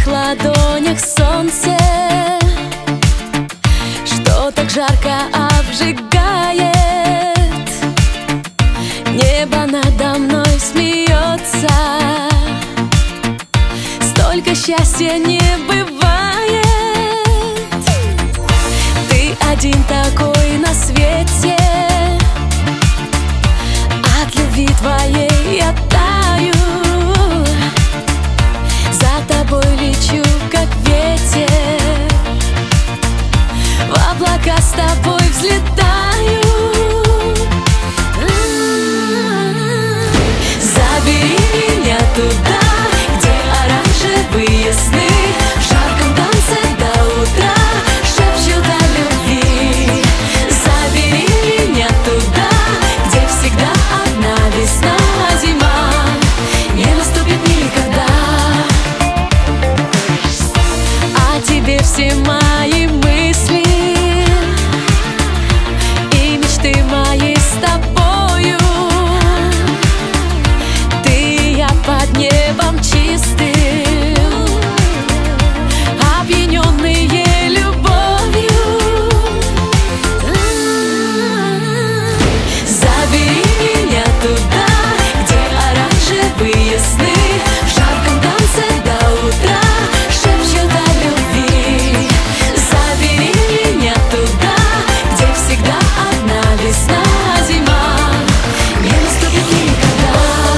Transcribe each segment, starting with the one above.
твоих ладонях солнце, что так жарко обжигает. Небо надо мной смеется, столько счастья не бывает. Ты один такой на свете, от любви твоей я таю. За тобой лечу, как ветер, в облака с тобой взлетаю. Забери меня туда, где оранжевые сны, в жарком танце до утра шепчут о любви. Забери меня туда, где всегда одна весна, а зима не наступит никогда. О тебе все мои мысли и мечты мои с тобою. Ты и я под небом чистым, опьяненные любовью. Забери меня туда, где оранжевые сны, в жарком танце до утра шепчут о любви. Забери меня туда, где всегда одна весна, а зима не наступит никогда.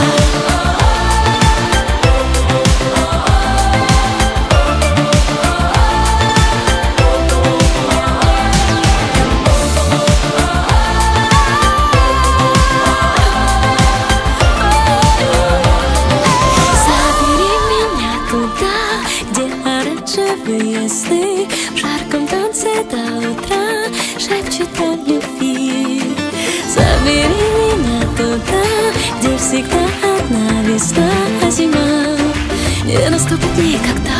Забери меня туда, где оранжевые сны, в жарком танце до утра шепчут о любви. Забери меня туда, где всегда одна весна, а зима не наступит никогда.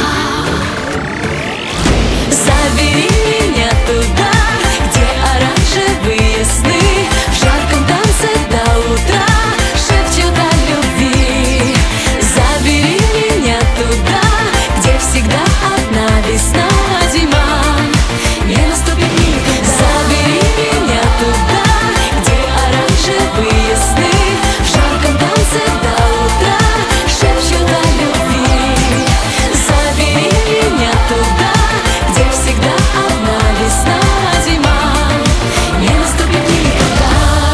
Забери меня туда, где оранжевые сны, в жарком танце до утра шепчут о любви. Забери меня туда, где всегда одна весна, а зима не наступит никогда. Забери меня туда, где оранжевые сны, в жарком танце до утра шепчут о любви. Забери меня туда, где всегда одна весна, а зима не наступит никогда.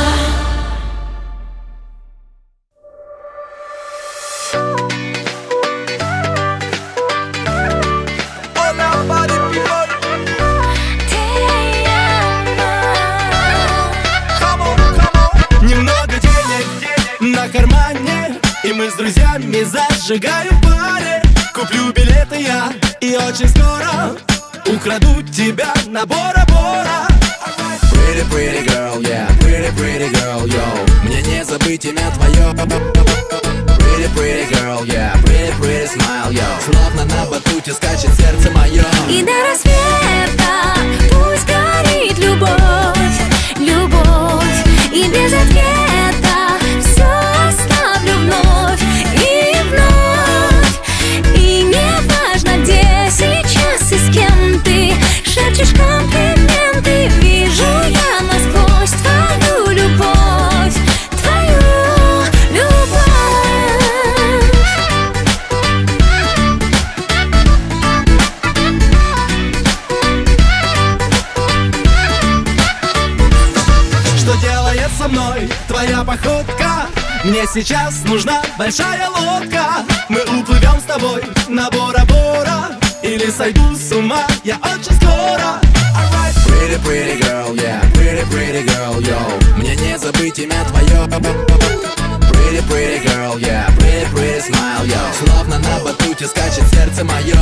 Немного денег на кармане, и мы с друзьями зажигаем пари. Куплю билеты я, и очень скоро украду тебя на Бора-Бора. Pretty, pretty girl, yeah, pretty, pretty girl, yo. Мне не забыть имя твое. Pretty, pretty girl, yeah, pretty, pretty smile, yo. Словно на батуте скачет сердце мое. И до рассвета пусть горит любовь, любовь, и без ответа все оставлю вновь и вновь. И не важно, где сейчас и с кем ты шепчешь комплименты, вижу я насквозь твою любовь, твою любовь. Что делает со мной твоя походка? Мне сейчас нужна большая лодка. Мы уплывем с тобой на Бора-Бора, или сойду с ума я очень скоро. Pretty, pretty girl, yeah, pretty, pretty girl, yo. Мне не забыть имя твое. Pretty, pretty girl, yeah, pretty, pretty smile, yo. Словно на батуте скачет сердце мое.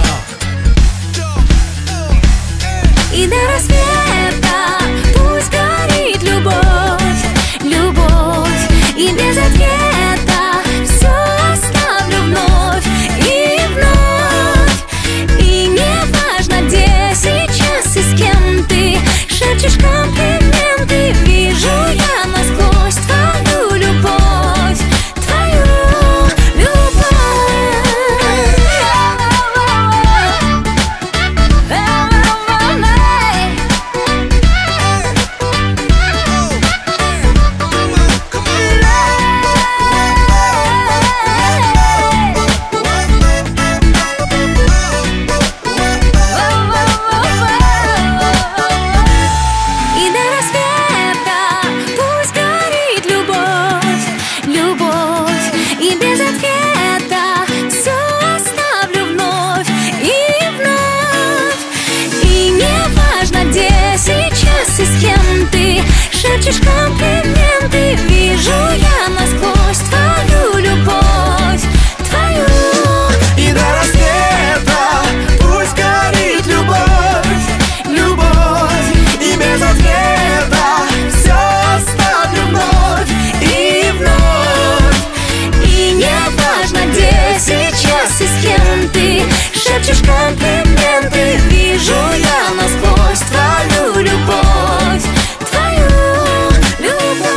И до рассвета пусть горит любовь, любовь, и без ответа все оставлю вновь и вновь. И не важно, где сейчас и с кем ты шепчешь комплименты, вижу я насквозь твою любовь, твою любовь. шепчешь комплименты. Вижу я насквозь твою любовь, твою. И до рассвета пусть горит любовь, любовь. И без ответа все оставлю вновь и вновь. И не важно, где сейчас и с кем ты шепчешь комплименты. Вижу я насквозь твою любовь, твою любовь.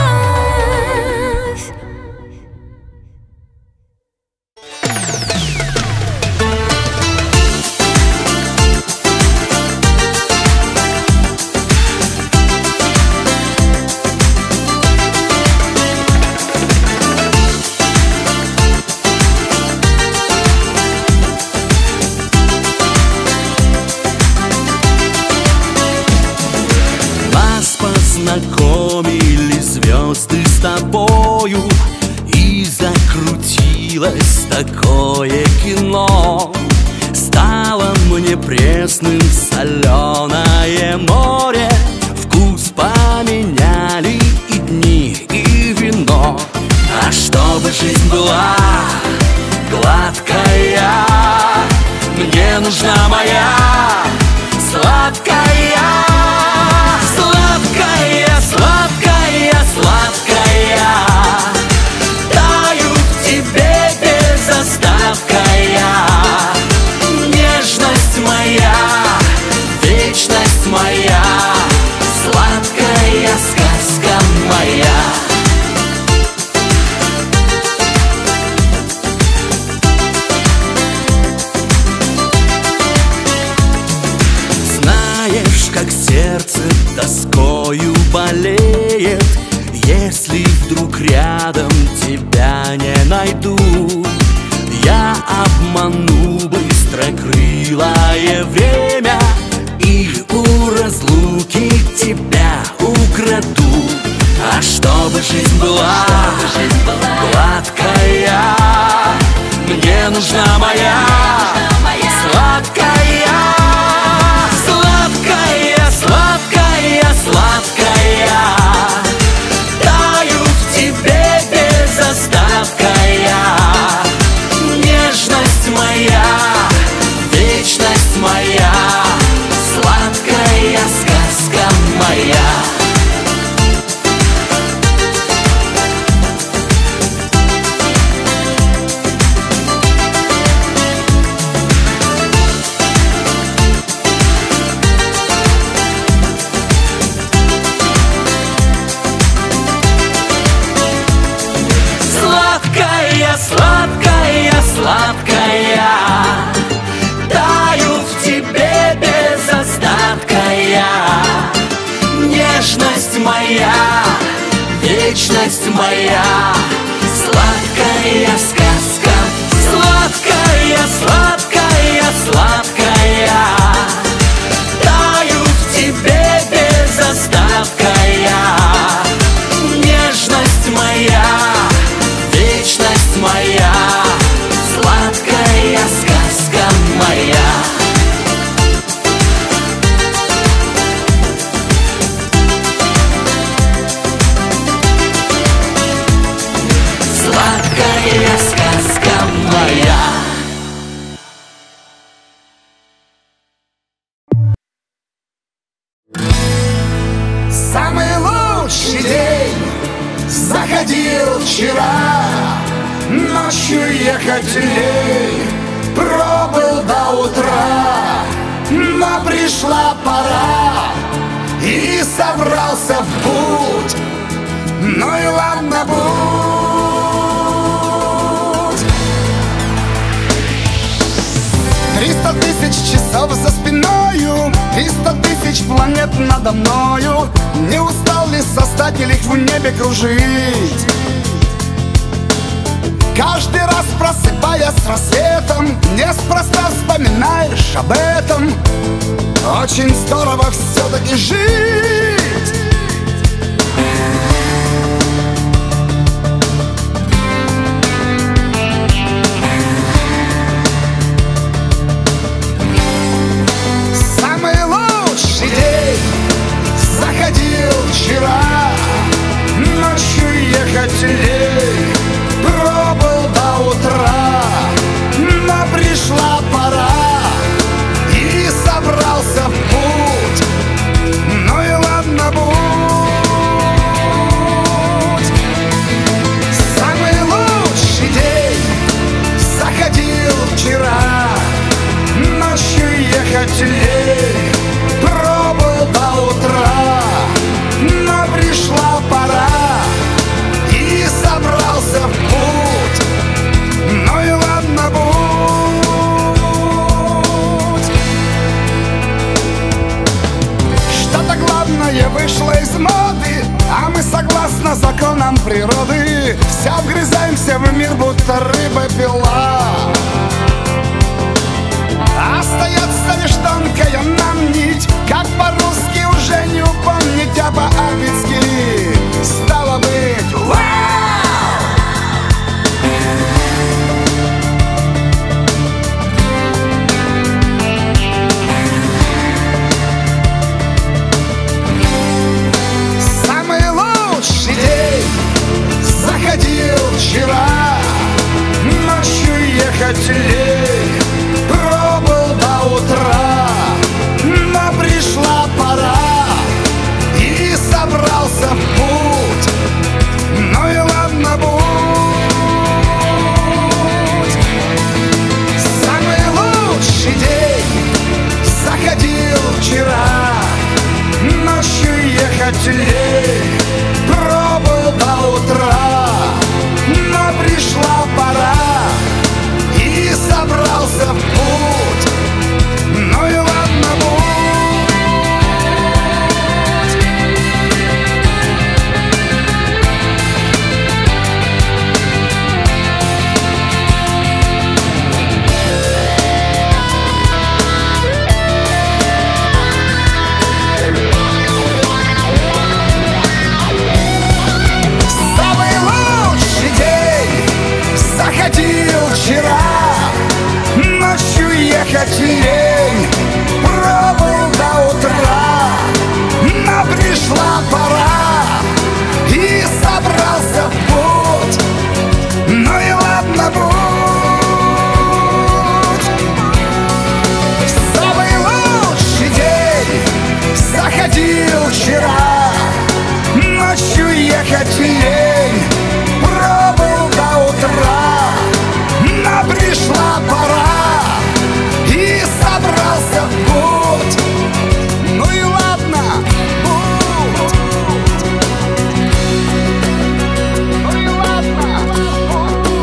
Нас познакомили звезды с тобою, и закрутилось такое кино. Стало мне пресным соленое море, вкус поменяли и дни, и вино. А чтобы жизнь была гладкая, мне нужна моя сладкая. Сладкая, сладкая, сладкая, таю в тебе без остатка я. Нежность моя, вечность моя, сладкая сказка моя. Знаешь, как сердце тоскою болеет, если вдруг рядом тебя не найду. Я обману быстрокрылое время и у разлуки тебя украду. А чтобы жизнь была гладкая, мне нужна моя сладкая. Сладкая, сладкая, сладкая, таю в тебе без остатка я. Нежность моя, вечность моя, сладкая сказка моя. Сладкая, сладкая, таю в тебе без остатка я. Нежность моя, вечность моя, сладкая сказка. Сладкая, сладкая, сладкая, таю в тебе без остатка я. Нежность моя, вечность моя, сладкая сказка моя. Сладкая сказка моя. Самый лучший день заходил вчера. Ночью ехателей пробыл до утра. Но пришла пора, и собрался в путь. Ну и ладно, будь. 300 тысяч часов за спиною, 300 тысяч планет надо мною. Не устал ли создатель их в небе кружить? Каждый раз просыпаясь с рассветом, неспроста вспоминаешь об этом. Очень здорово все-таки жить. Самый лучший день заходил вчера. вчера, ночью ехать лень, пробыл до утра, но пришла пора и собрался в путь. Ну и ладно, будь. Что-то главное вышло из моды, а мы согласно законам природы вся вгрызаемся в мир, будто рыба-пила. Остается лишь тонкая нам нить, как по-русски уже не упомнить, а по-ангельски стало быть. Вау! Самый лучший день заходил вчера, ночью ехать лень, пробыл до утра, но пришла пора и собрался в путь. Ну и ладно, будь. Самый лучший день заходил вчера, ночью ехать лень, пробыл до утра, но пришла пора и собрался в путь. Ну и ладно, будь. Самый лучший день заходил вчера, ночью ехать лень, пробыл до утра, но пришла пора и собрался в путь. Ну и ладно, будь. Самый лучший день заходил вчера, ночью ехать лень, пробыл до утра, но пришла пора и собрался в путь. Ну и ладно, будь. Ну и ладно, будь.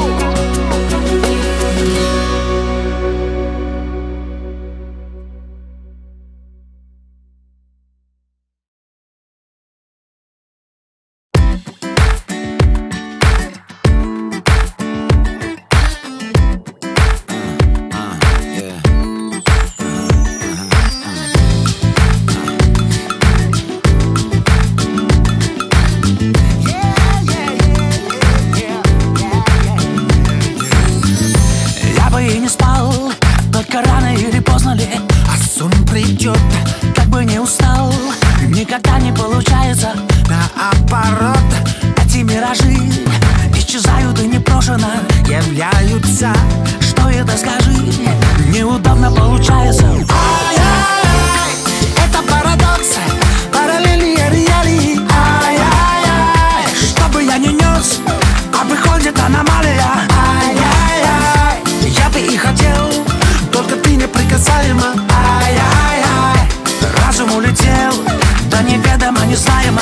Я бы и не спал, только рано или поздно ли, а сон придет, как бы не устал. Никогда не получается, наоборот. Эти миражи исчезают и непрошено являются. Что это, скажи, неудобно получается. Ай-яй-яй, это парадокс, параллельные реалии. Ай-яй-яй, что бы я ни нес, а выходит аномалия. Ай-яй-яй, я бы и хотел, только ты неприкасаема. Ай-яй-яй, разум улетел, да неведомо, незнаемо.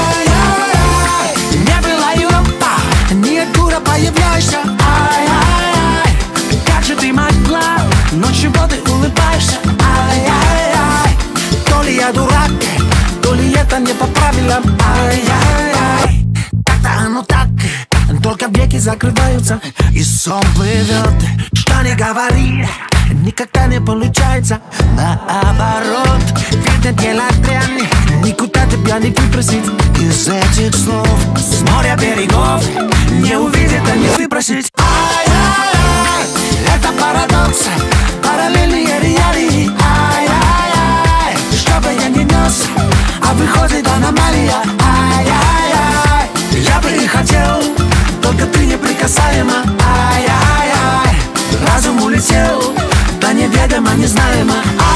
Ай-яй-яй, не было юпа, ниоткуда появляешься. Ай-яй-яй, как же ты могла, но чего ты улыбаешься? Ай-яй-яй, то ли я дурак, то ли это не по правилам. Ай-яй-яй, как-то оно так, только веки закрываются и сон плывет. Что ни говори, никогда не получается. Наоборот, видно дело дрянь, никуда тебя не выбросить из этих слов. С моря берегов не увидеть, а не выбросить. Ай-яй-яй, это парадокс, параллельные реалии. Ай-яй-яй, что бы я ни нес, а выходит аномалия. Ай-яй-яй, я бы и хотел, только ты неприкасаема. Ай-яй-яй, разум улетел, да неведомо, незнаемо.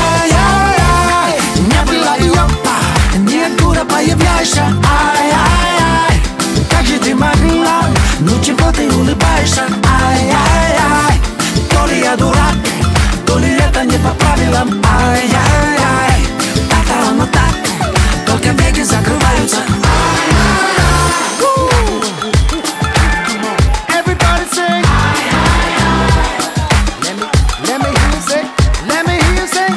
Ай-яй-яй, не было юпа, ниоткуда появляешься. Ай-яй-яй, как же ты могла, ну чего ты улыбаешься? Ай-яй-яй, то ли я я дурак, то ли это не по правилам. Ай-яй-яй, так-то оно так, только веки закрываются. Everybody sing. Let me hear you sing. Let me hear you sing.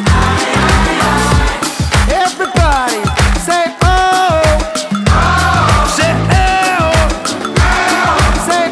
Everybody say oh. Say oh. Say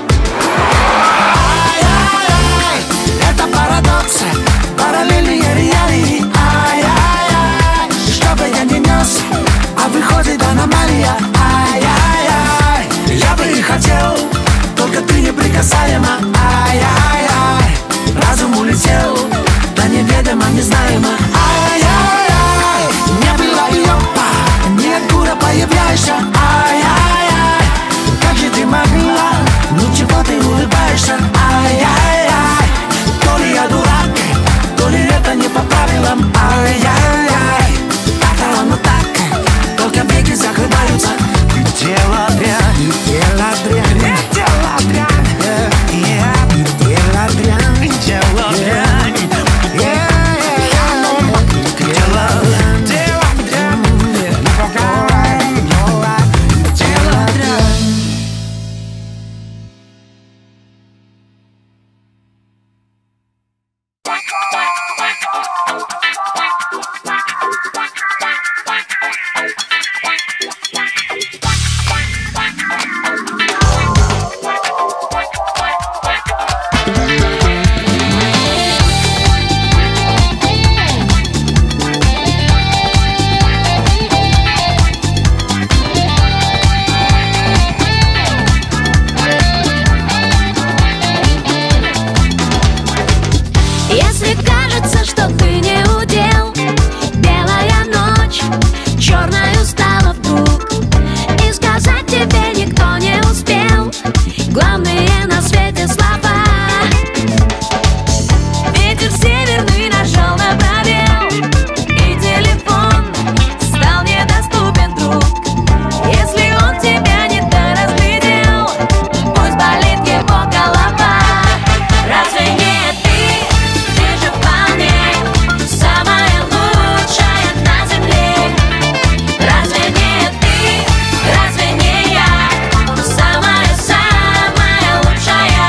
Ай-яй-яй, это парадокс, параллельные реалии. Ай-яй-яй, что бы я ни нес, а выходит аномалия. Ай-яй-яй, я бы и хотел, только ты неприкасаема. Ай-яй-яй, разум улетел, да неведомо, незнаемо. Ай-яй-яй, не было и опа, не откуда появляешься. Ай-яй-яй, как же ты могла, ну чего ты улыбаешься? Ай-яй-яй, то ли я дурак, то ли это не по правилам. Ай-яй-яй, так-то оно так, только веки закрываются. Дело дрянь, дело дрянь, дело дрянь, дело дрянь, дело дрянь, Если кажется, что ты не удел, белая ночь черною стала вдруг, и сказать тебе никто не успел главные на свете слова. Ветер северный нашел на пробел, и телефон стал недоступен, друг. Если он тебя не доразглядел, пусть болит его голова. Разве не ты? Ты же вполне самая лучшая на земле. Разве не ты? Разве не я? Самая-самая лучшая.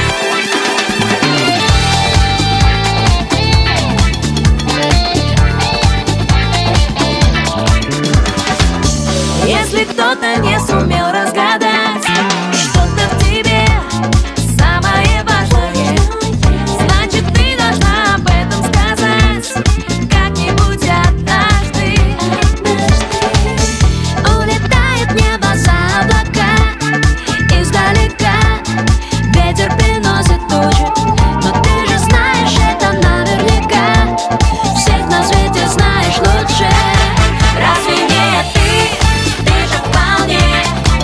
Если кто-то не сумел разгадать что-то в тебе самое важное, значит, ты должна об этом сказать как-нибудь однажды. Улетает небо за облака, издалека ветер приносит тучи, но ты же знаешь это наверняка, всех на свете знаешь лучше. Разве не ты? Ты же вполне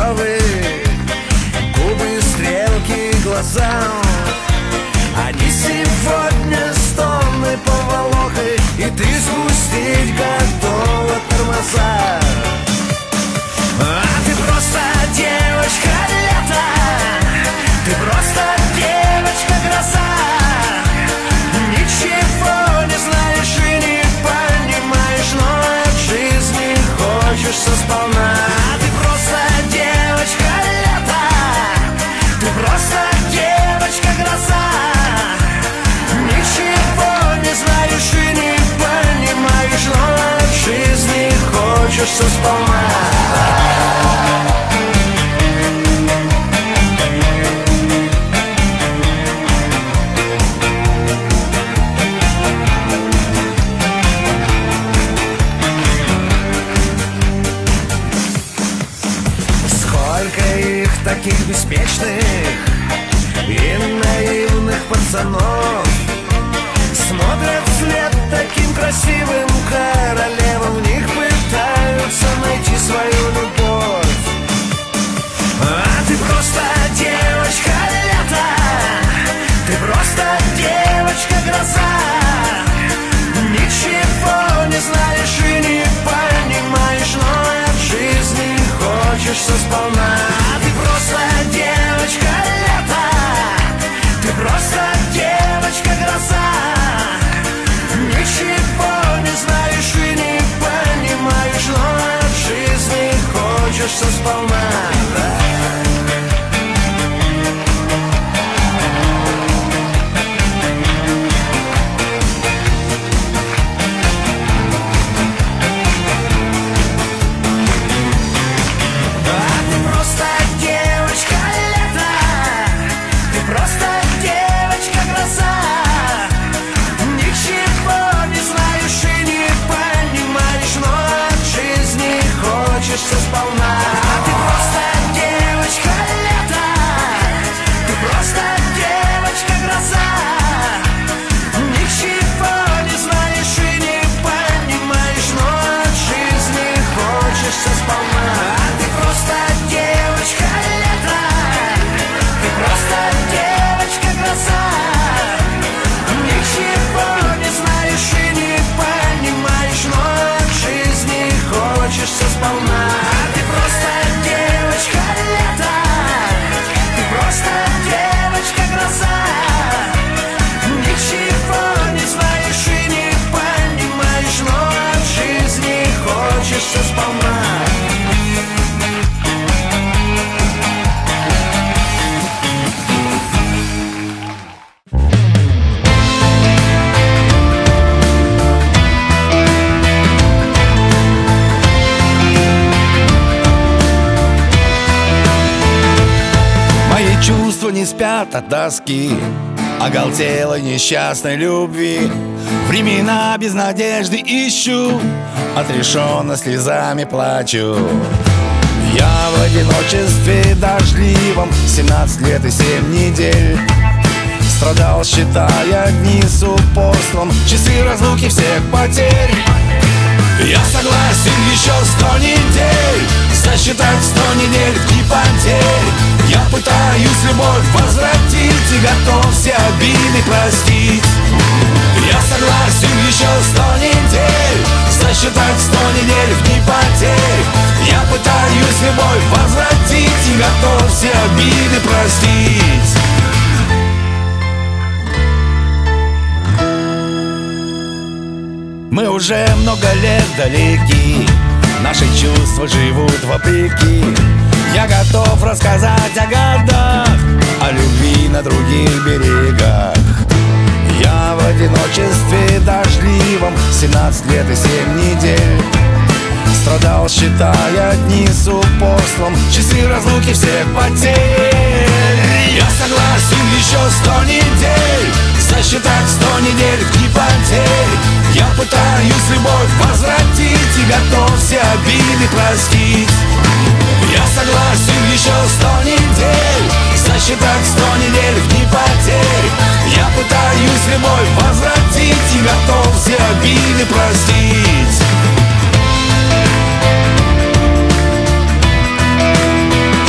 брови, губы, стрелки, глаза. Они сегодня стоны поволокой, и ты спустить готова тормоза. А ты просто девочка лета, ты просто девочка-гроза. Ничего не знаешь и не понимаешь, но от жизни хочешься сполна. Ты просто девочка лета, ты просто девочка-гроза. Ничего не знаешь и не понимаешь, но от жизни хочешься сполна. Таких беспечных и наивных пацанов смотрят вслед таким красивым королевам, в них пытаются найти свою любовь. А ты просто девочка лета, ты просто девочка-гроза. Ничего не знаешь и не понимаешь, но от жизни хочешься сполна. Ты просто девочка лета, ты просто девочка-гроза. Ничего не знаешь и не понимаешь, но от жизни хочешься сполна. Сполна. Ты просто девочка лета, ты просто девочка-гроза. Ничего не знаешь и не понимаешь, но от жизни хочешься сполна. Ты просто девочка лета, ты просто девочка-гроза. Ничего не знаешь и не понимаешь, но от жизни хочешься сполна. Хочешься сполна. Мои чувства не спят от тоски, оголтелой несчастной любви. Времена без надежды ищу, отрешенно слезами плачу. Я в одиночестве дождливом 17 лет и 7 недель страдал, считая дни с упорством, часы разлуки всех потерь. Я согласен еще 100 недель засчитать 100 недель в дни потерь. Я пытаюсь любовь возвратить и готов все обиды простить. Я согласен еще 100 недель засчитать 100 недель в дни потерь. Я пытаюсь любовь возвратить и готов все обиды простить. Мы уже много лет далеки, наши чувства живут вопреки. Я готов рассказать о годах, о любви на других берегах. Я в одиночестве дождливом 17 лет и 7 недель страдал, считая дни с упорством, часы разлуки всех потерь. Я согласен еще 100 недель засчитать 100 недель в дни потерь. Я пытаюсь любовь возвратить и готов все обиды простить. Я согласен еще 100 недель засчитать 100 недель в дни потерь. Я пытаюсь любовь возвратить и готов все обиды простить.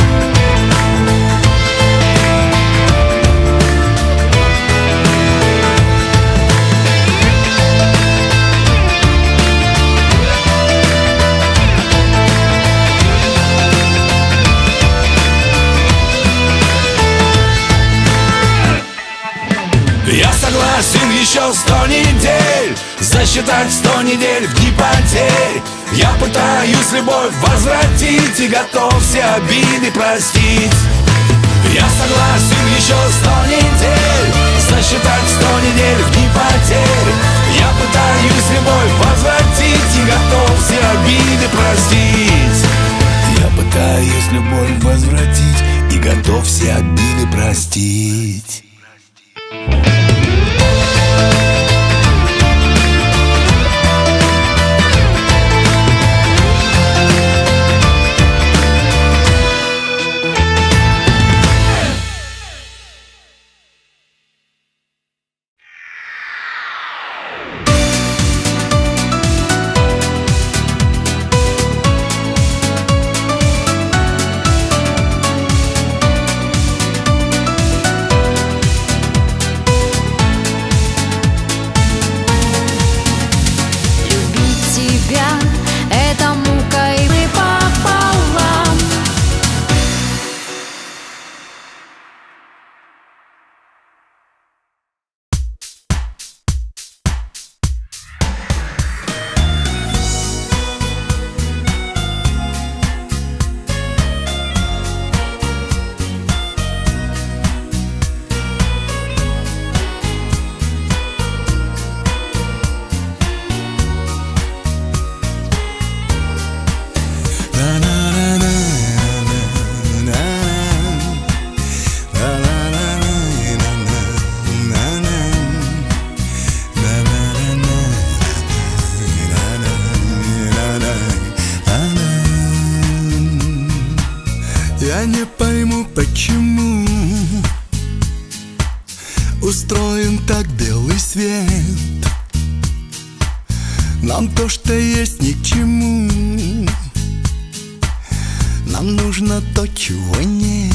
Я согласен еще 100 недель засчитать 100 недель в дни потерь. Я пытаюсь любовь возвратить и готов все обиды простить. Я согласен еще 100 недель засчитать 100 недель в дни потерь. Я пытаюсь любовь возвратить и готов все обиды простить. Я пытаюсь любовь возвратить и готов все обиды простить. Я не пойму, почему устроен так белый свет. Нам то, что есть, ни к чему. Нам нужно то, чего нет.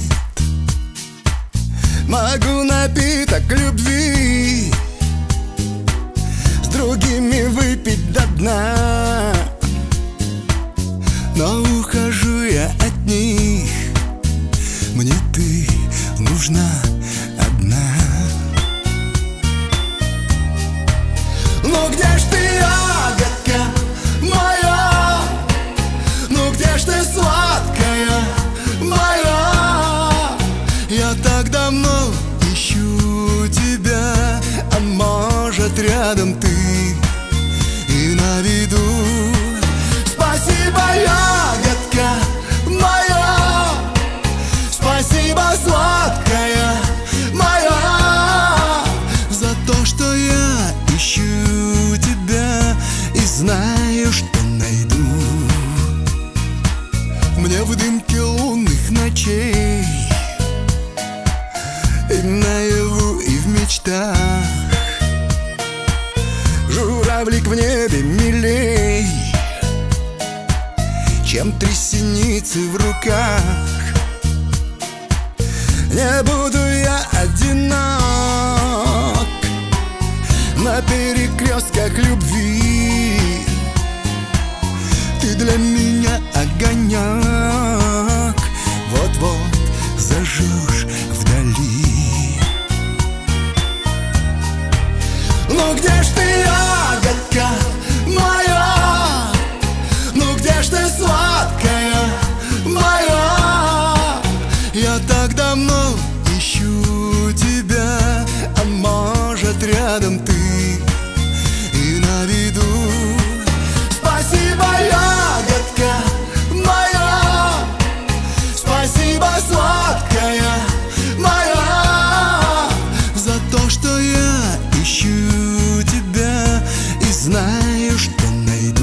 Могу напиток любви с другими выпить до дна, но ухожу я от них. Мне ты нужна одна. Ну где ж ты, ягодка моя? Ну где ж ты, сладкая моя? Я так давно ищу тебя, а может рядом ты и на виду. Спасибо, ягодка моя, спасибо, сладкая моя, за то, что я ищу тебя и знаю, что найду. Мне в дымке лунных ночей и наяву, и в мечтах журавлик в небе милей, чем три синицы в руках. Не буду я одинок на перекрестках любви. Ты для меня огонек, вот-вот зажжешь вдали. Ну где ж ты, ягодка моя? Ну где ж ты, сладкая моя? Я так давно ищу тебя, а может рядом ты и на виду. Спасибо, ягодка моя, спасибо, сладкая моя, за то, что я ищу тебя и знаю, что найду.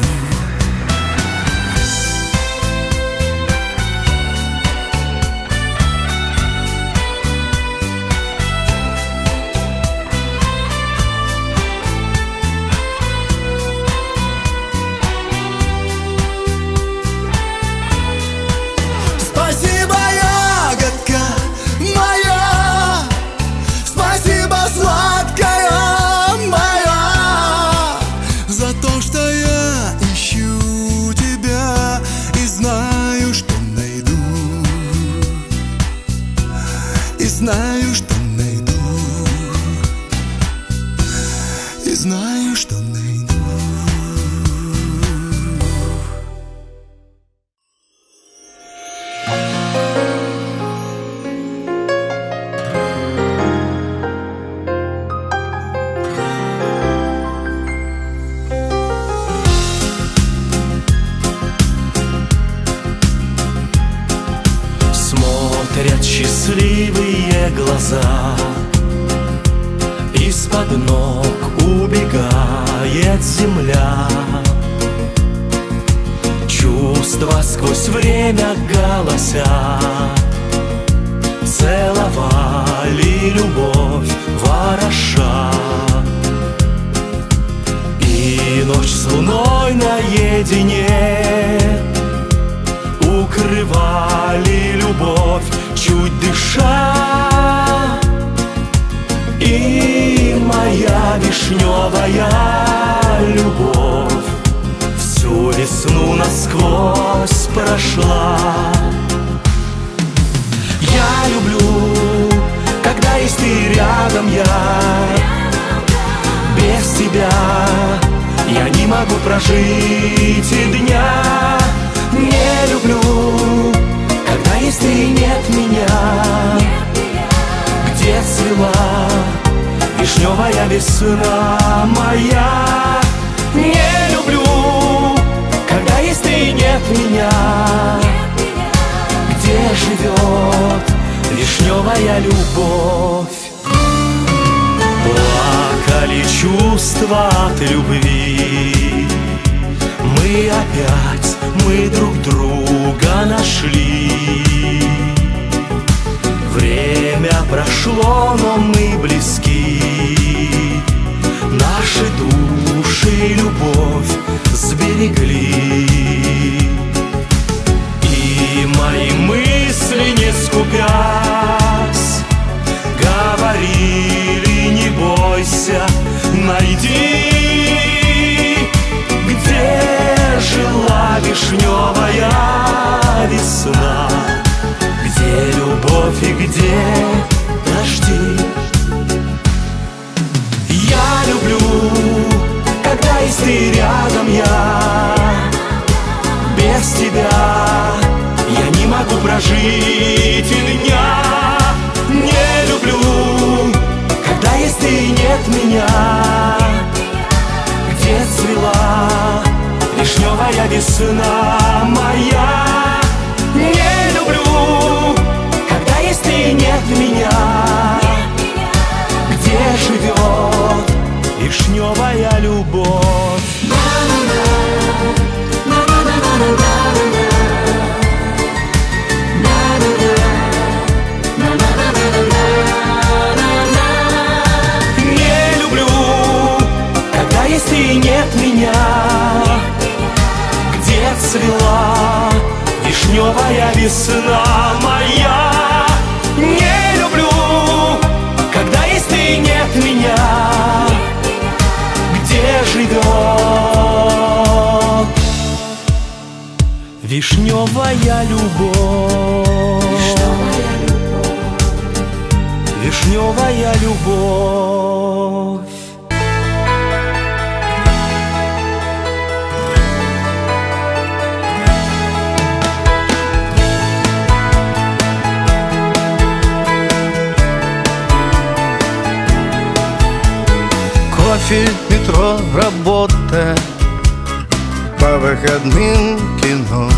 Спасибо, ягодка моя, спасибо, сладкая что найду. Смотрят счастливые глаза, из-под ног убегает земля. Чувства сквозь время голосят, целовали любовь вороша. И ночь с луной наедине укрывали любовь, чуть дыша. И моя вишневая любовь всю весну насквозь прошла. Я люблю, когда есть ты рядом, без тебя я не могу прожить и дня. Не люблю, когда есть ты и нет меня. Где цвела вишневая весна моя. Не люблю, когда есть ты и нет меня. Где живет вишневая любовь? Плакали чувства от любви, мы друг друга нашли. Время прошло, но мы близки. Наши души любовь сберегли. И мои мысли, не скупясь, говорили: не бойся, найди, где жила вишневая весна, где любовь и где дожди. Я люблю, когда есть ты рядом, без тебя я не могу прожить и дня. Не люблю, когда есть ты и нет меня. Где цвела вишневая весна моя. Не люблю, когда есть ты и нет меня. Где живет вишневая любовь? Не люблю, когда есть ты и нет меня. Где цвела вишневая весна моя. Не люблю, когда есть ты и нет меня. Где живет вишневая любовь? Вишневая любовь. Кофе, метро, работа, по выходным кино.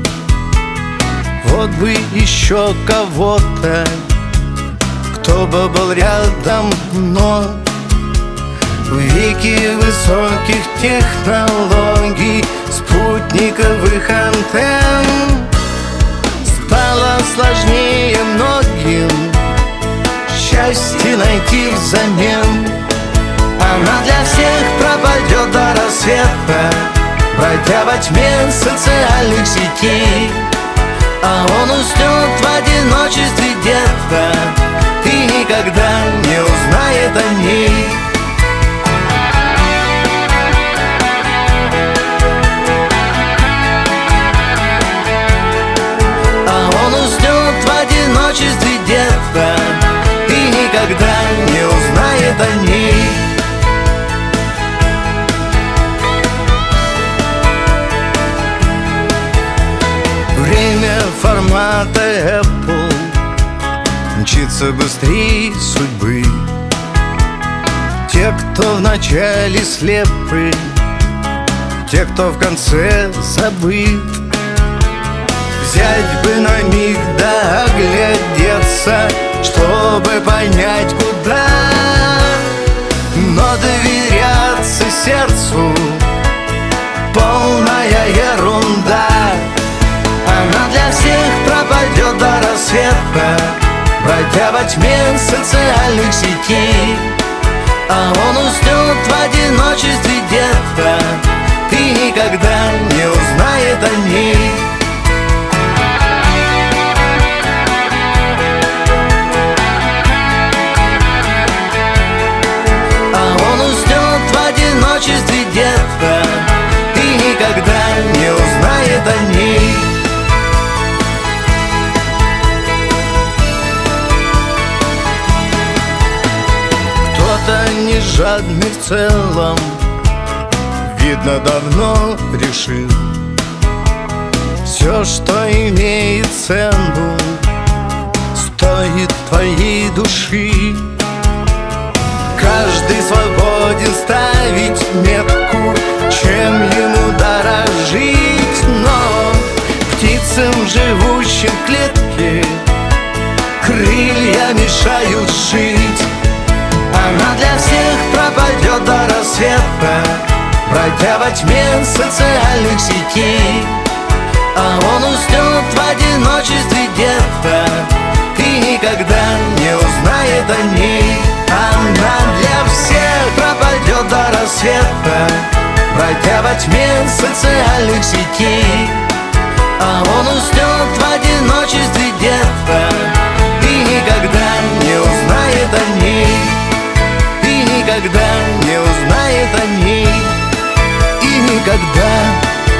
Вот бы еще кого-то, кто бы был рядом, но в веке высоких технологий, спутниковых антенн стало сложнее многим счастье найти взамен. Она для всех пропадет до рассвета, бродя во тьме социальных сетей. А он уснет в одиночестве где-то, и никогда не узнает о ней. А он уснет в одиночестве где-то, и никогда не узнает о ней. мчатся быстрее судьбы. Те, кто вначале слепы, те, кто в конце забыт. Взять бы на миг да оглядеться, чтобы понять, куда. Но доверяться сердцу — полная ерунда. Она для всех пропадет до рассвета, бродя во тьме социальных сетей. А он уснет в одиночестве где-то, и никогда не узнает о ней. А он уснет в одиночестве где-то, и никогда не узнает о ней. Кто-то не жадный в целом, видно, давно решил: все, что имеет цену, стоит твоей души. Каждый свободен ставить метку, чем ему дорожить. Но птицам, живущим в клетке, крылья мешают жить. Она для всех пропадет до рассвета, бродя во тьме социальных сетей. А он уснет в одиночестве где-то, и никогда не узнает о ней. Она для всех пропадет до рассвета, бродя во тьме социальных сетей. А он уснет в одиночестве где-то, и никогда не узнает о ней. И никогда не узнает о ней. И никогда.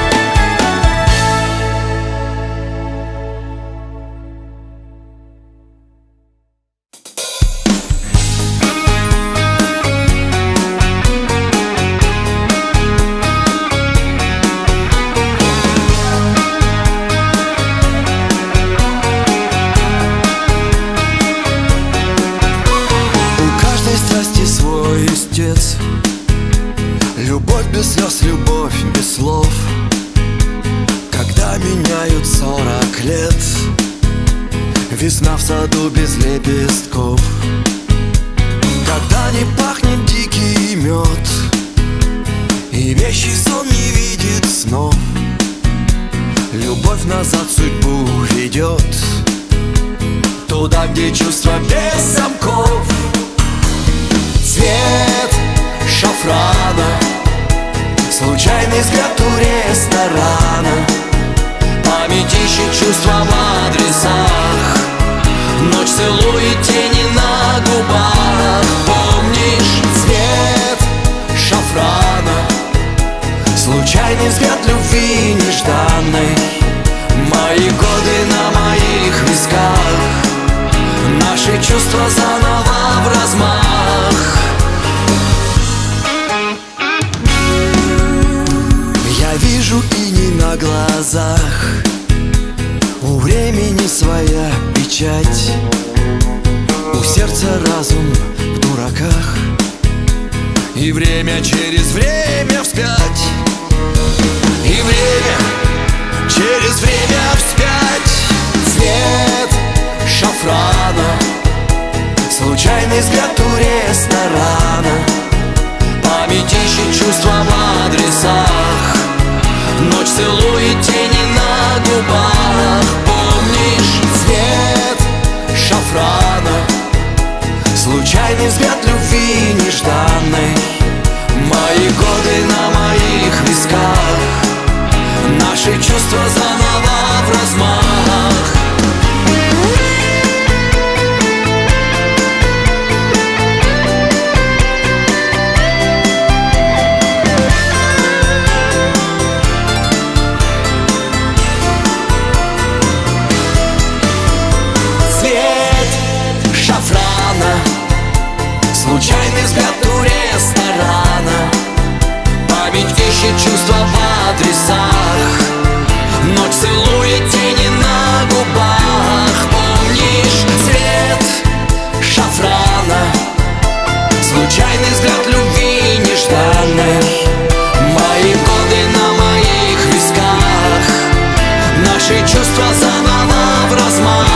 Любовь без слез, любовь без слов. Когда меняют 40 лет, весна в саду без лепестков. Когда не пахнет дикий мед, и вещий сон не видит снов. Любовь назад судьбу ведет, туда, где чувства без замков. Цвет шафрана, случайный взгляд у ресторана, память ищет чувства в адресах. Ночь целует тени на губах. Помнишь цвет шафрана, случайный взгляд любви нежданной. Мои годы на моих висках, наши чувства заново в размах. Вижу иней на глазах, у времени своя печать, у сердца разум в дураках, и время через время вспять, и время через время вспять. Цвет шафрана, случайный взгляд у ресторана, память ищет чувства в адресах. Ночь целует тени на губах. Помнишь цвет шафрана, случайный взгляд любви нежданной. Мои годы на моих висках, наши чувства заново в размах. Случайный взгляд у ресторана, память ищет чувства в адресах. Ночь целует тени на губах. Помнишь цвет тайный взгляд любви нежданный. Мои годы на моих висках, наши чувства заново в размах.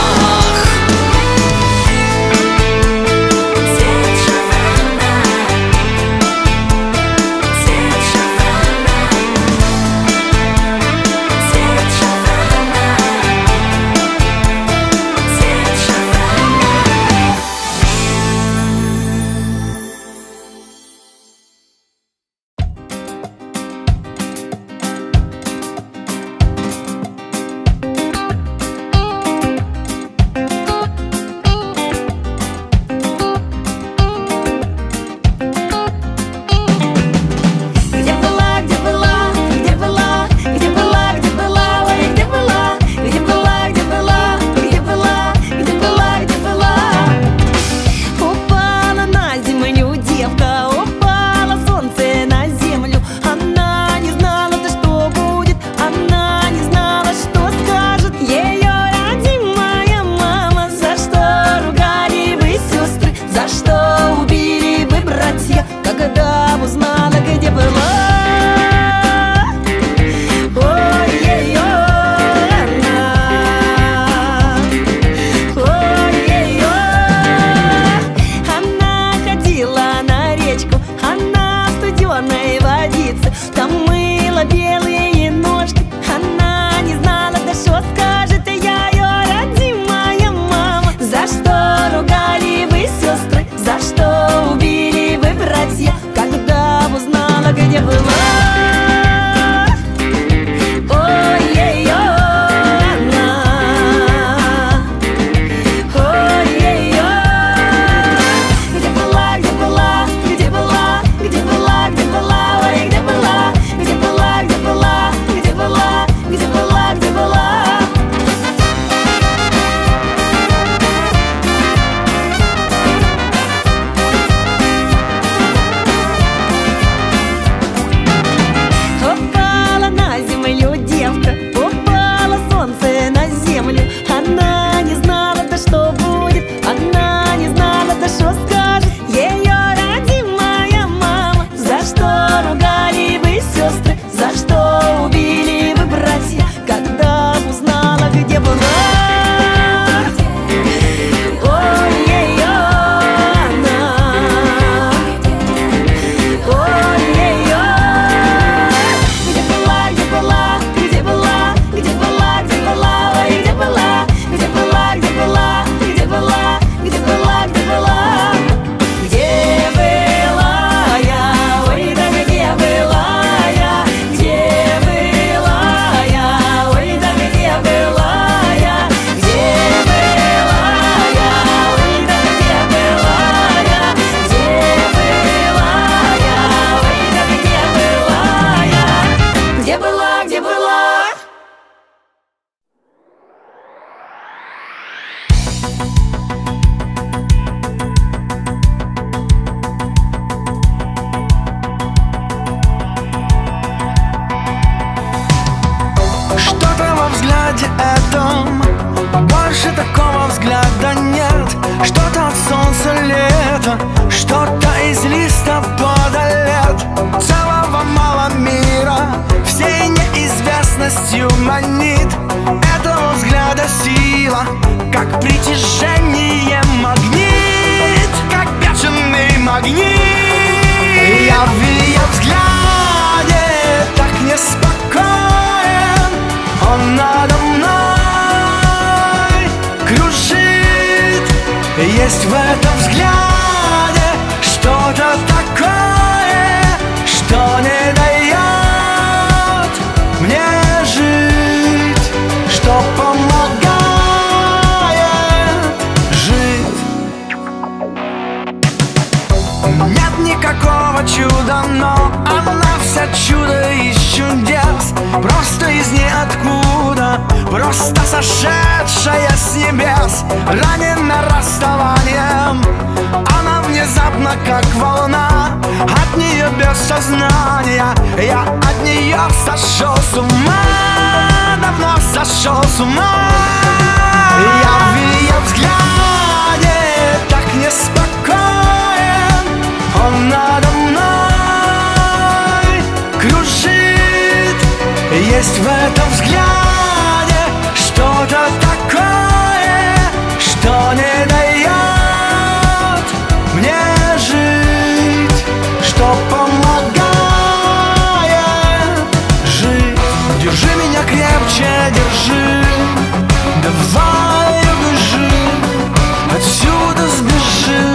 Манит этого взгляда сила, как притяжение магнит, как бешеный магнит. Я в ее взгляде так неспокоен, он надо мной кружит. Есть в этом взгляде что-то такое, что не дает мне жить, что помогает жить. Нет никакого чуда, но она вся чудо из чудес, просто из ниоткуда, просто сошедшая с небес, ранена расставанием. Она внезапно как волна, от нее без сознания. Я от нее сошел с ума, давно сошел с ума. Я в ее взгляде так неспокоен, Он надо мной кружит. Есть в этом взгляде что-то такое, что не дает мне жить, что помогает жить. Держи меня крепче, держи, давай убежим, отсюда сбежим.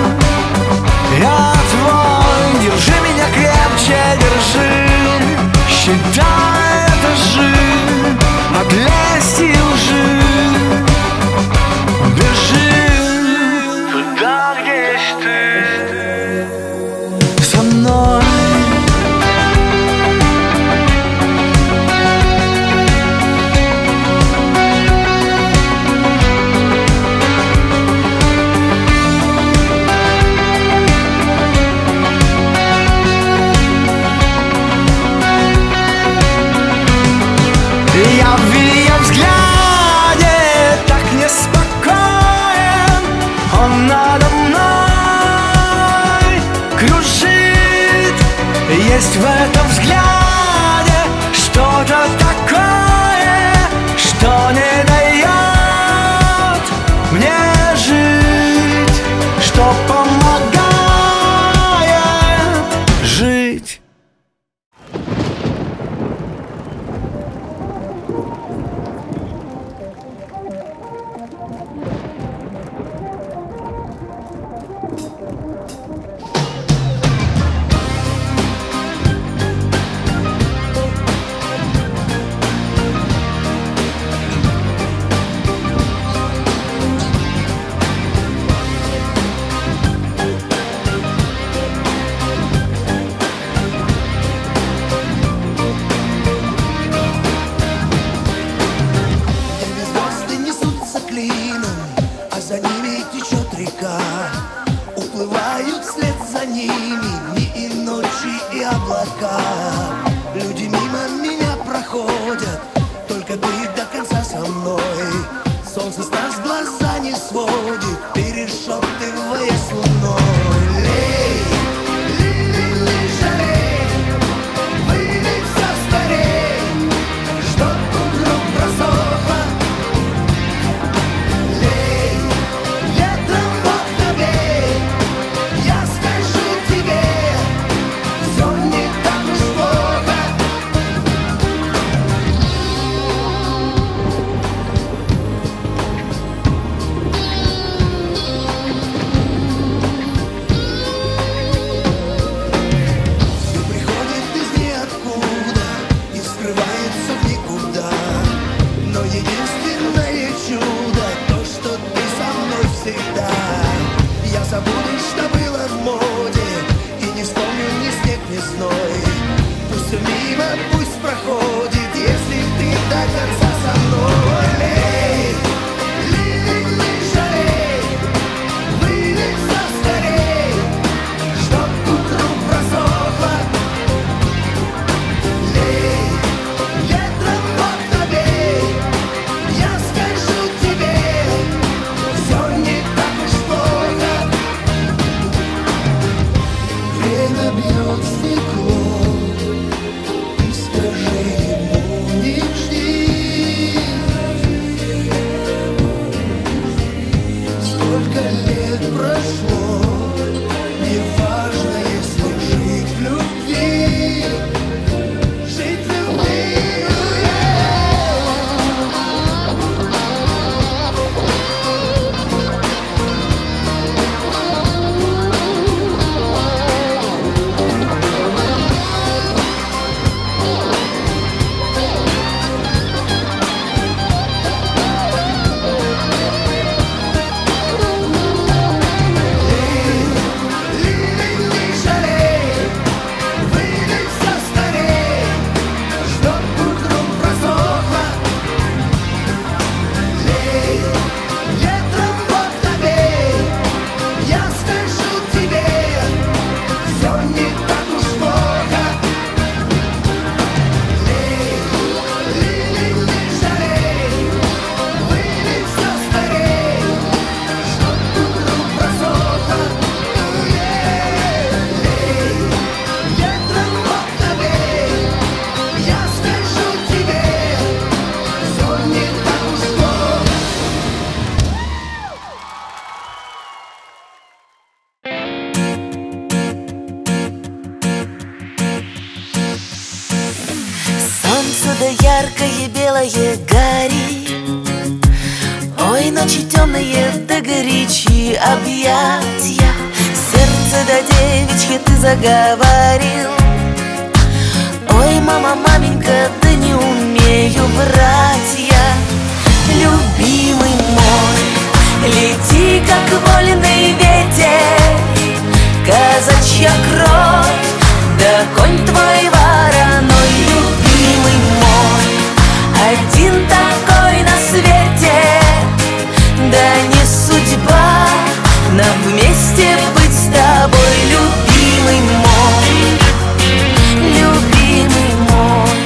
Я твой, держи меня крепче, держи, считай этажи от лести и лжи. Бежи туда, где есть ты, со мной. Я в ее взгляде так неспокоен. Он надо мной кружит. Есть в этом взгляде что-то такое, что не дает мне жить, что помогает жить. Звезды несутся клином, а за ними течет река. Уплывают вслед за ними дни и ночи и облака. Люди мимо меня проходят, только ты до конца со мной. Солнце с нас глаза не сводит, перешептывая с луной. Лей, лей, жалей, вылей все скорей, что утром просохло. Лей, ветром в окна бей, я скажу тебе, все не так уж плохо. Все приходит из ниоткуда и скрывается в никуда. Но единственное чудо то, что ты со мной всегда. Я забуду, что было в моде, и не вспомню ни снег весной. Пусть все мимо, пусть проходит, если ты до конца со мной. Лей, лей, жалей, вылей все скорей, чтоб утром просохло. Лей, ветром в окна бей, я скажу тебе, все не так уж плохо. Время бьет стекло, ты скажи ему, не жди. Чудо яркое белое горит. Ой, ночи темные да горячие объятия. Сердце да девичье ты заговорил. Ой, мама, маменька, да не умею врать я. Любимый мой, лети, как вольный ветер. Казачья кровь, да конь твой вороной. Любимый мой, один такой на свете. Да не судьба нам вместе быть с тобой. Любимый мой, любимый мой.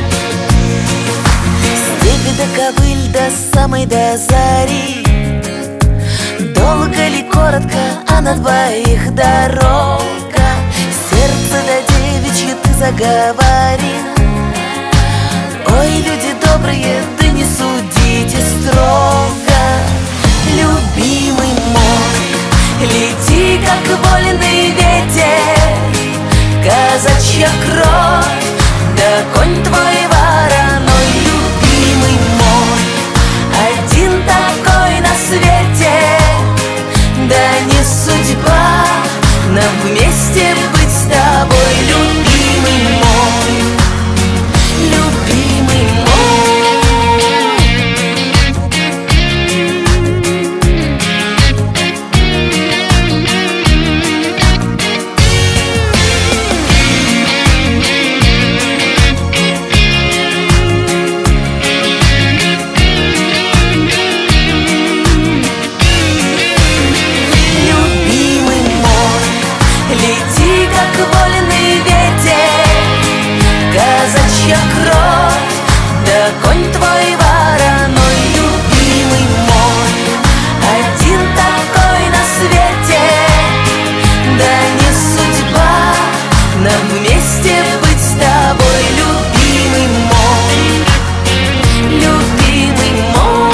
Степь да ковыль до самой до зари. Долго ли, коротко, а на двоих дорога. Сердце да девичье ты заговорил. Ой, люди добрые, да не судите строго. Любимый мой, лети, как вольный ветер. Казачья кровь, да конь твой вороной. Любимый мой, один такой на свете. Да не судьба нам вместе быть с тобой. Любимый мой, любимый мой. Вольный ветер, казачья кровь, да конь твой вороной. Любимый мой, один такой на свете. Да не судьба нам вместе быть с тобой. Любимый мой, любимый мой.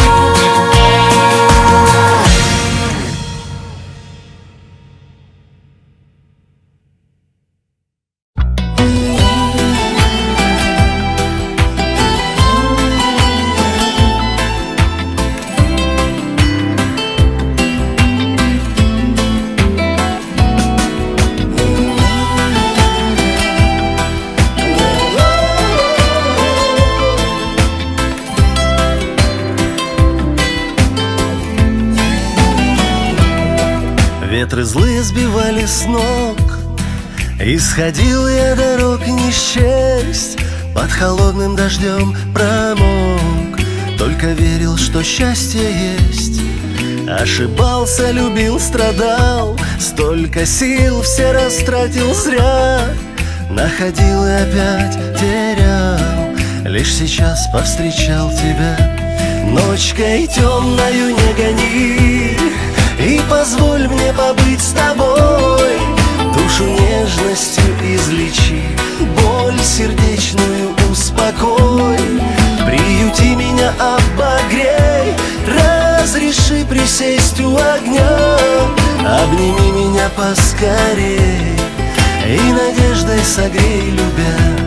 Ветры злые сбивали с ног, исходил я дорог не счесть. Под холодным дождем промок, только верил, что счастье есть. Ошибался, любил, страдал, столько сил все растратил зря. Находил и опять терял, лишь сейчас повстречал тебя. Ночкой темною не гони и позволь мне побыть с тобой. Душу нежностью излечи, боль сердечную успокой. Приюти меня, обогрей, разреши присесть у огня. Обними меня поскорей и надеждой согрей, любя.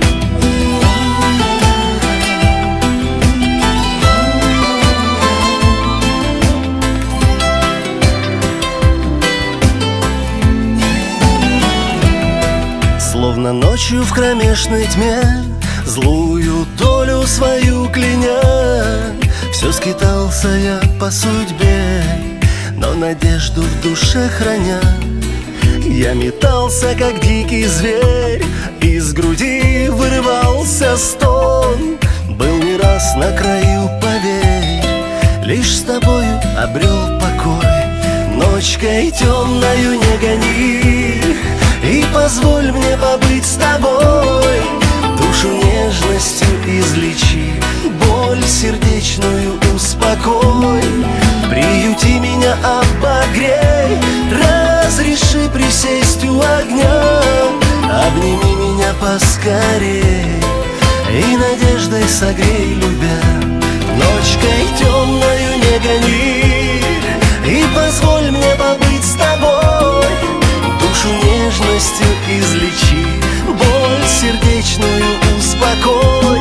Словно ночью в кромешной тьме, злую долю свою кляня, все скитался я по судьбе, но надежду в душе храня. Я метался, как дикий зверь, из груди вырывался стон. Был не раз на краю, поверь, лишь с тобою обрел покой. Ночкой темною не гони и позволь мне побыть с тобой. Душу нежностью излечи, боль сердечную успокой. Приюти меня, обогрей, разреши присесть у огня. Обними меня поскорей и надеждой согрей, любя. Ночкой темною не гони и позволь мне побыть с тобой. Душу нежностью излечи, боль сердечную успокой.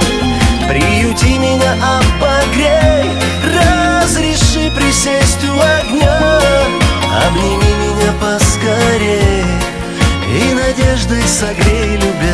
надеждой согрей, любя.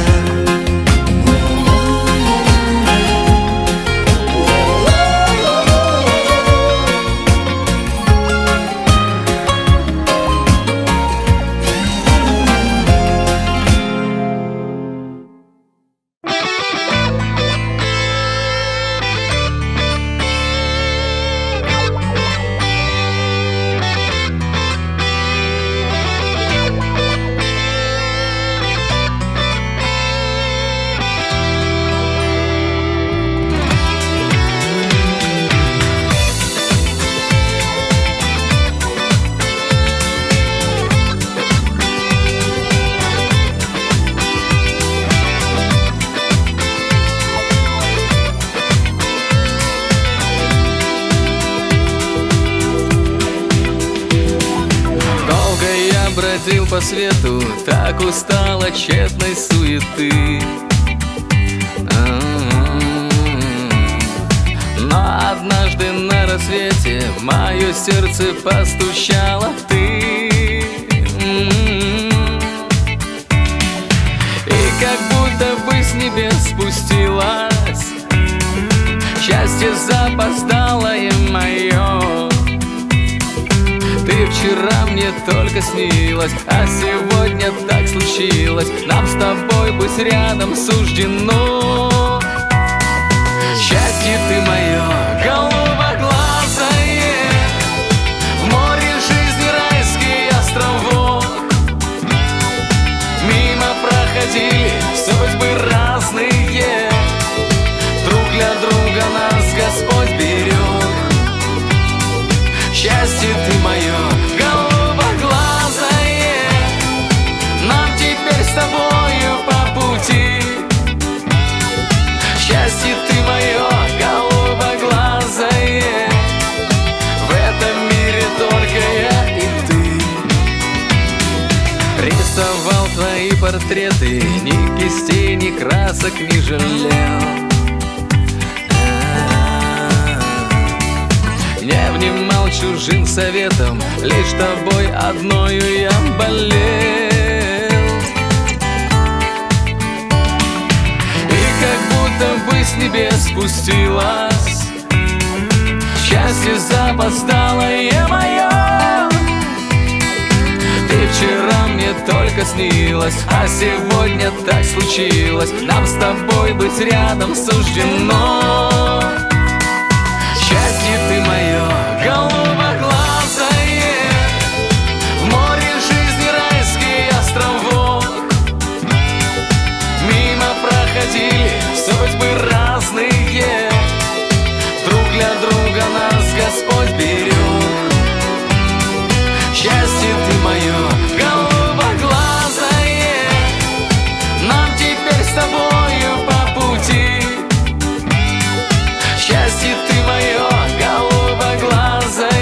Бродил по свету, так устал от тщетной суеты. Но однажды на рассвете в мое сердце постучала ты. И как будто бы с небес спустилась счастье запоздалое мое. Ты вчера мне только снилась, а сегодня так случилось. Нам с тобой быть рядом суждено. Счастье ты мое, голубоглазое, в море жизни райский островок. Мимо проходили судьбы разные, друг для друга нас Господь берег. Счастье ты мое, голубоглазое, нам теперь с тобою по пути. Счастье ты мое, голубоглазое, в этом мире только я и ты. Рисовал твои портреты, ни кистей, ни красок не жалел. Не внимал чужим советом, лишь тобой одною я болел. И как будто бы с небес спустилась счастье запоздалое мое. Ты вчера мне только снилась, а сегодня так случилось. Нам с тобой быть рядом суждено. Счастье ты мое, голубоглазое, в море жизни райский островок. Мимо проходили судьбы разные, друг для друга нас Господь берег. Счастье ты мое, голубоглазое, нам теперь с тобою по пути. Счастье ты мое, голубоглазое,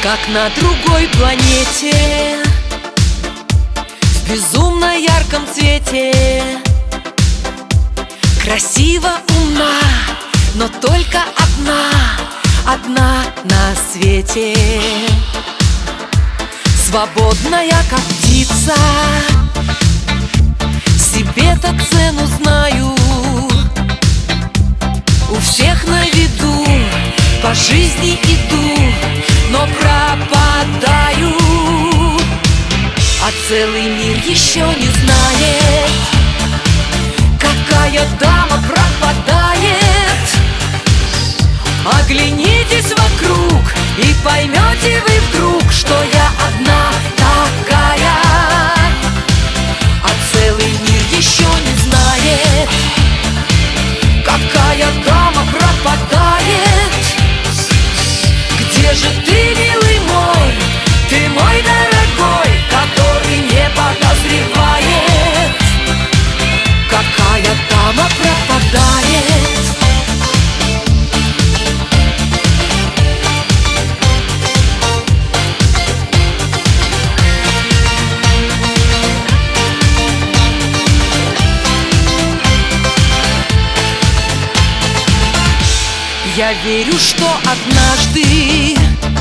как на другой планете, в безумно ярком цвете. Красиво, умна, но только одна на свете. Свободная, как птица, себе-то цену знаю. У всех на виду, по жизни иду, но пропадаю. А целый мир еще не знает, какая дама пропадает. Оглянитесь вокруг и поймете вы вдруг, что я одна такая. А целый мир еще не знает, какая дама пропадает. Где же ты, милый мой, ты мой дорогой, который не подозревает, какая дама пропадает. Я верю, что однажды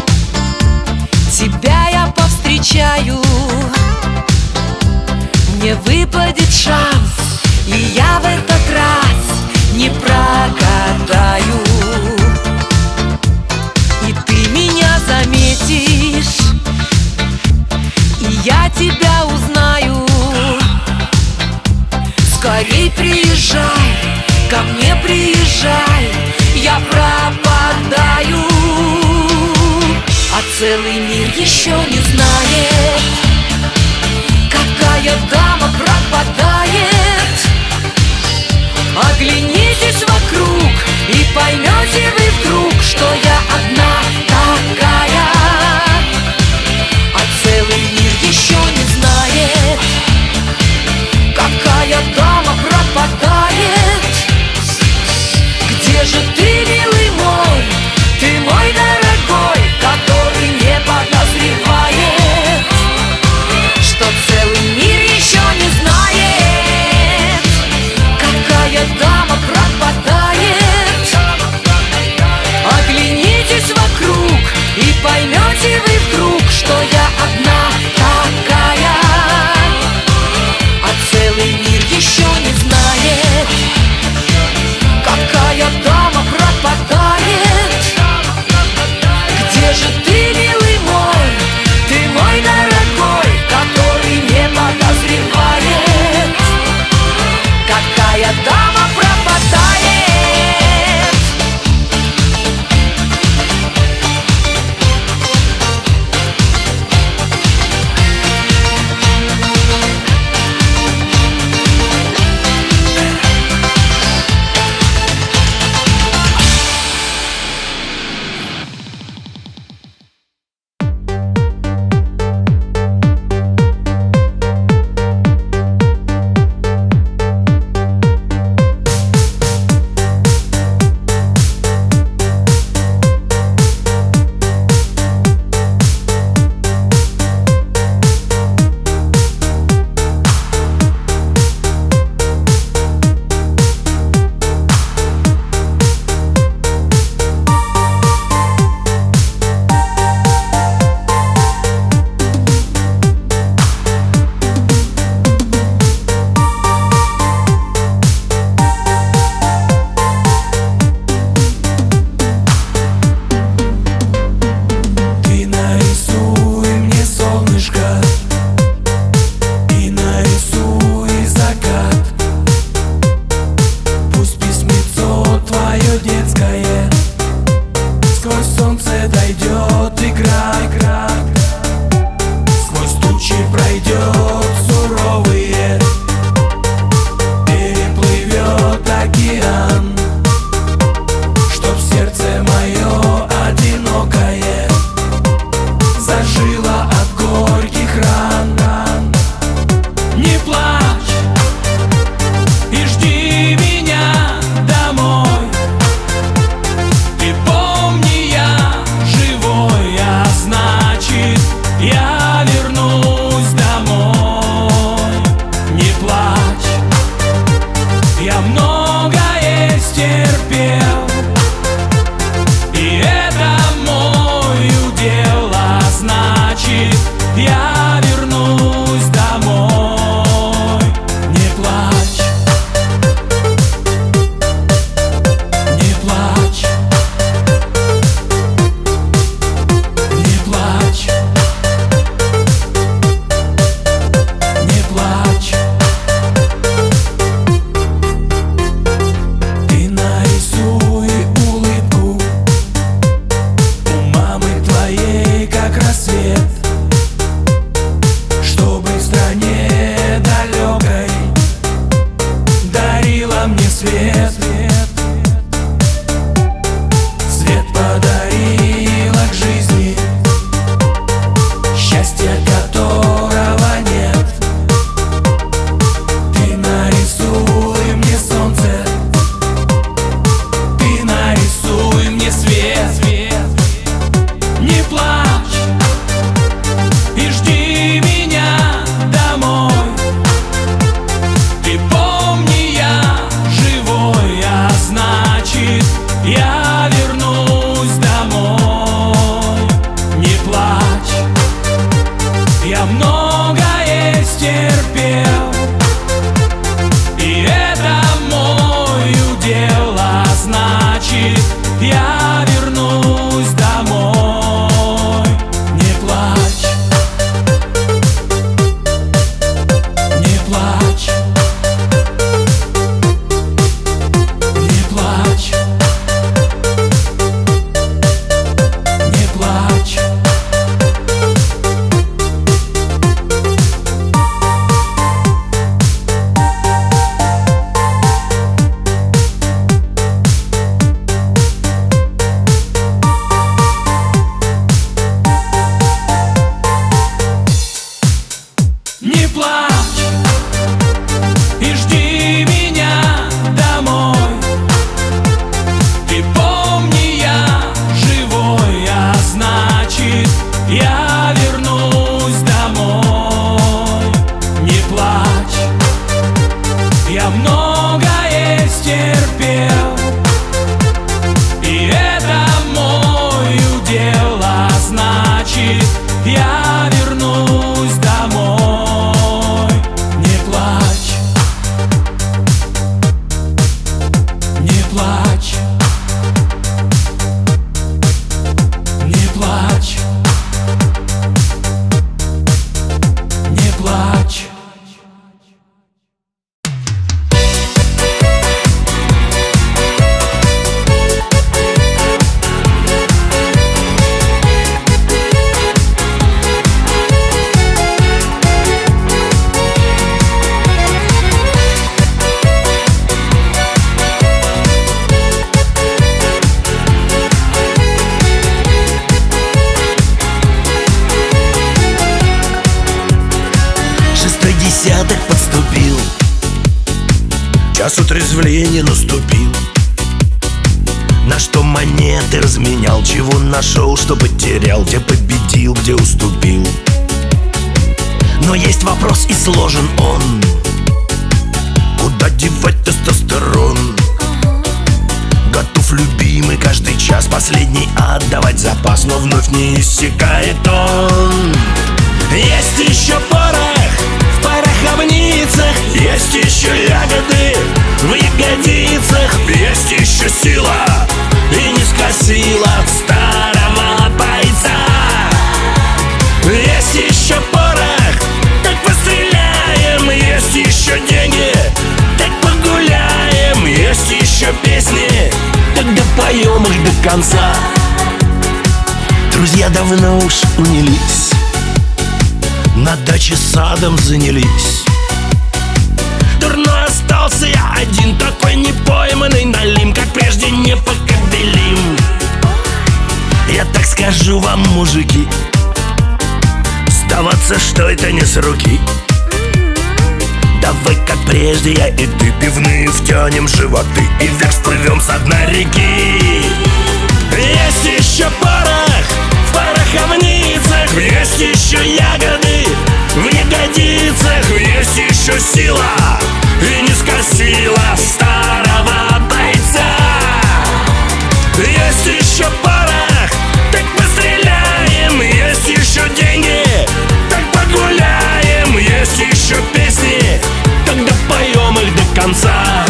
тебя я повстречаю. Мне выпадет шанс, и я в этот раз не прогадаю. И ты меня заметишь, и я тебя узнаю. Скорей приезжай, ко мне приезжай, я пропадаю. А целый мир еще не знает, какая дама пропадает. Оглянитесь вокруг и поймете вы вдруг, что я одна такая. А целый мир еще не знает, какая дама пропадает. Где же ты, милый мой, ты мой дорогой, который не подозревает, что целый мир еще не знает, какая дама пропадает. Оглянитесь вокруг и поймете вы вдруг, что я одна такая. А целый мир еще не знает, какая дама пропадает. Где же ты, милый мой, ты мой дорогой, который не подозревает, какая дама пропадает. десяток подступил, час утрезвления наступил. на что монеты разменял, чего нашел, что потерял, где победил, где уступил. Но есть вопрос, и сложен он: куда девать тестостерон? Готов, любимый, каждый час последний отдавать запас, но вновь не иссякает он. Есть еще порох в пороховницах, есть еще ягоды в ягодицах, есть еще сила и не скосила старого бойца. Есть еще порох, так постреляем, есть еще деньги, так погуляем, есть еще песни, тогда поем их до конца. Друзья давно уж унялись, на даче садом занялись. Дурной остался я один, такой непойманный налим, как прежде непоколебим. Я так скажу вам, мужики, сдаваться, что это не с руки. Давай, как прежде, я и ты, пивные втянем животы и вверх всплывем с дна реки. Есть еще порох в пороховницах, есть еще ягоды в ягодицах, есть еще сила и не скосила старого бойца. Есть еще порох, так постреляем, есть еще деньги, так погуляем, есть еще песни, тогда поем их до конца.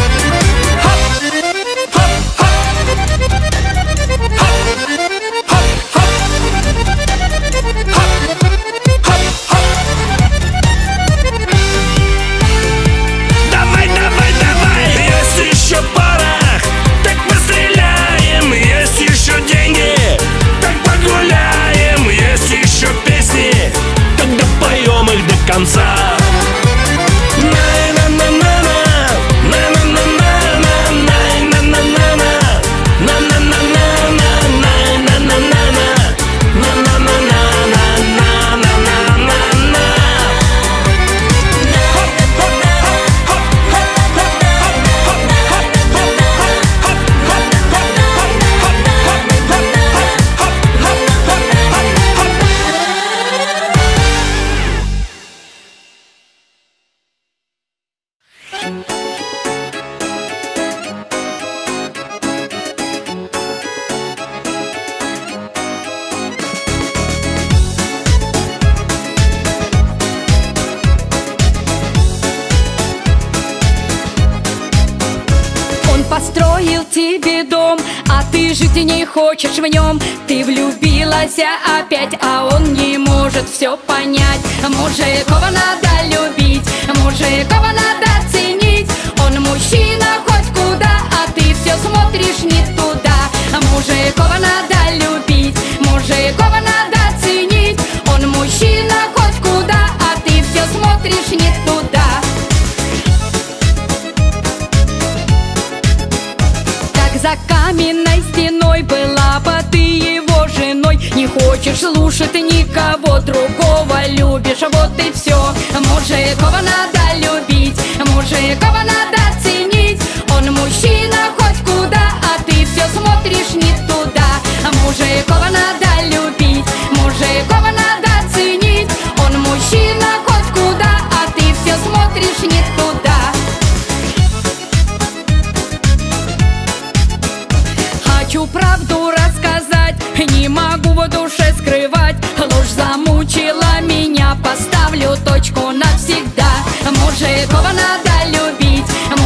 Конца. Построил тебе дом, а ты жить не хочешь в нем. Ты влюбилась опять, а он не может все понять. Мужикова надо любить, мужикова надо ценить. Он мужчина хоть куда, а ты все смотришь не туда. Мужикова надо любить, мужикова надо ценить. Он мужчина хоть куда, а ты все смотришь не туда. За каменной стеной была бы ты его женой. Не хочешь слушать никого другого, любишь, вот и все. Мужикова надо любить, мужикова надо ценить. Он мужчина хоть куда, а ты все смотришь не туда. Мужикова надо любить, мужикова надо ценить. Он мужчина хоть куда, а ты все смотришь не туда. Хочу правду рассказать, не могу в душе скрывать. Ложь замучила меня, поставлю точку навсегда. Мужикова надо любить,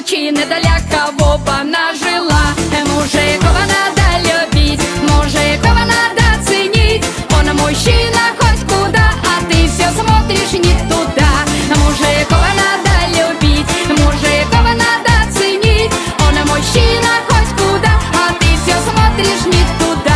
мужчины, для кого бы она жила. Мужикова надо любить, мужикова надо ценить. Он мужчина хоть куда, а ты все смотришь не туда. Мужикова надо любить, мужикова надо ценить. Он мужчина хоть куда, а ты все смотришь не туда.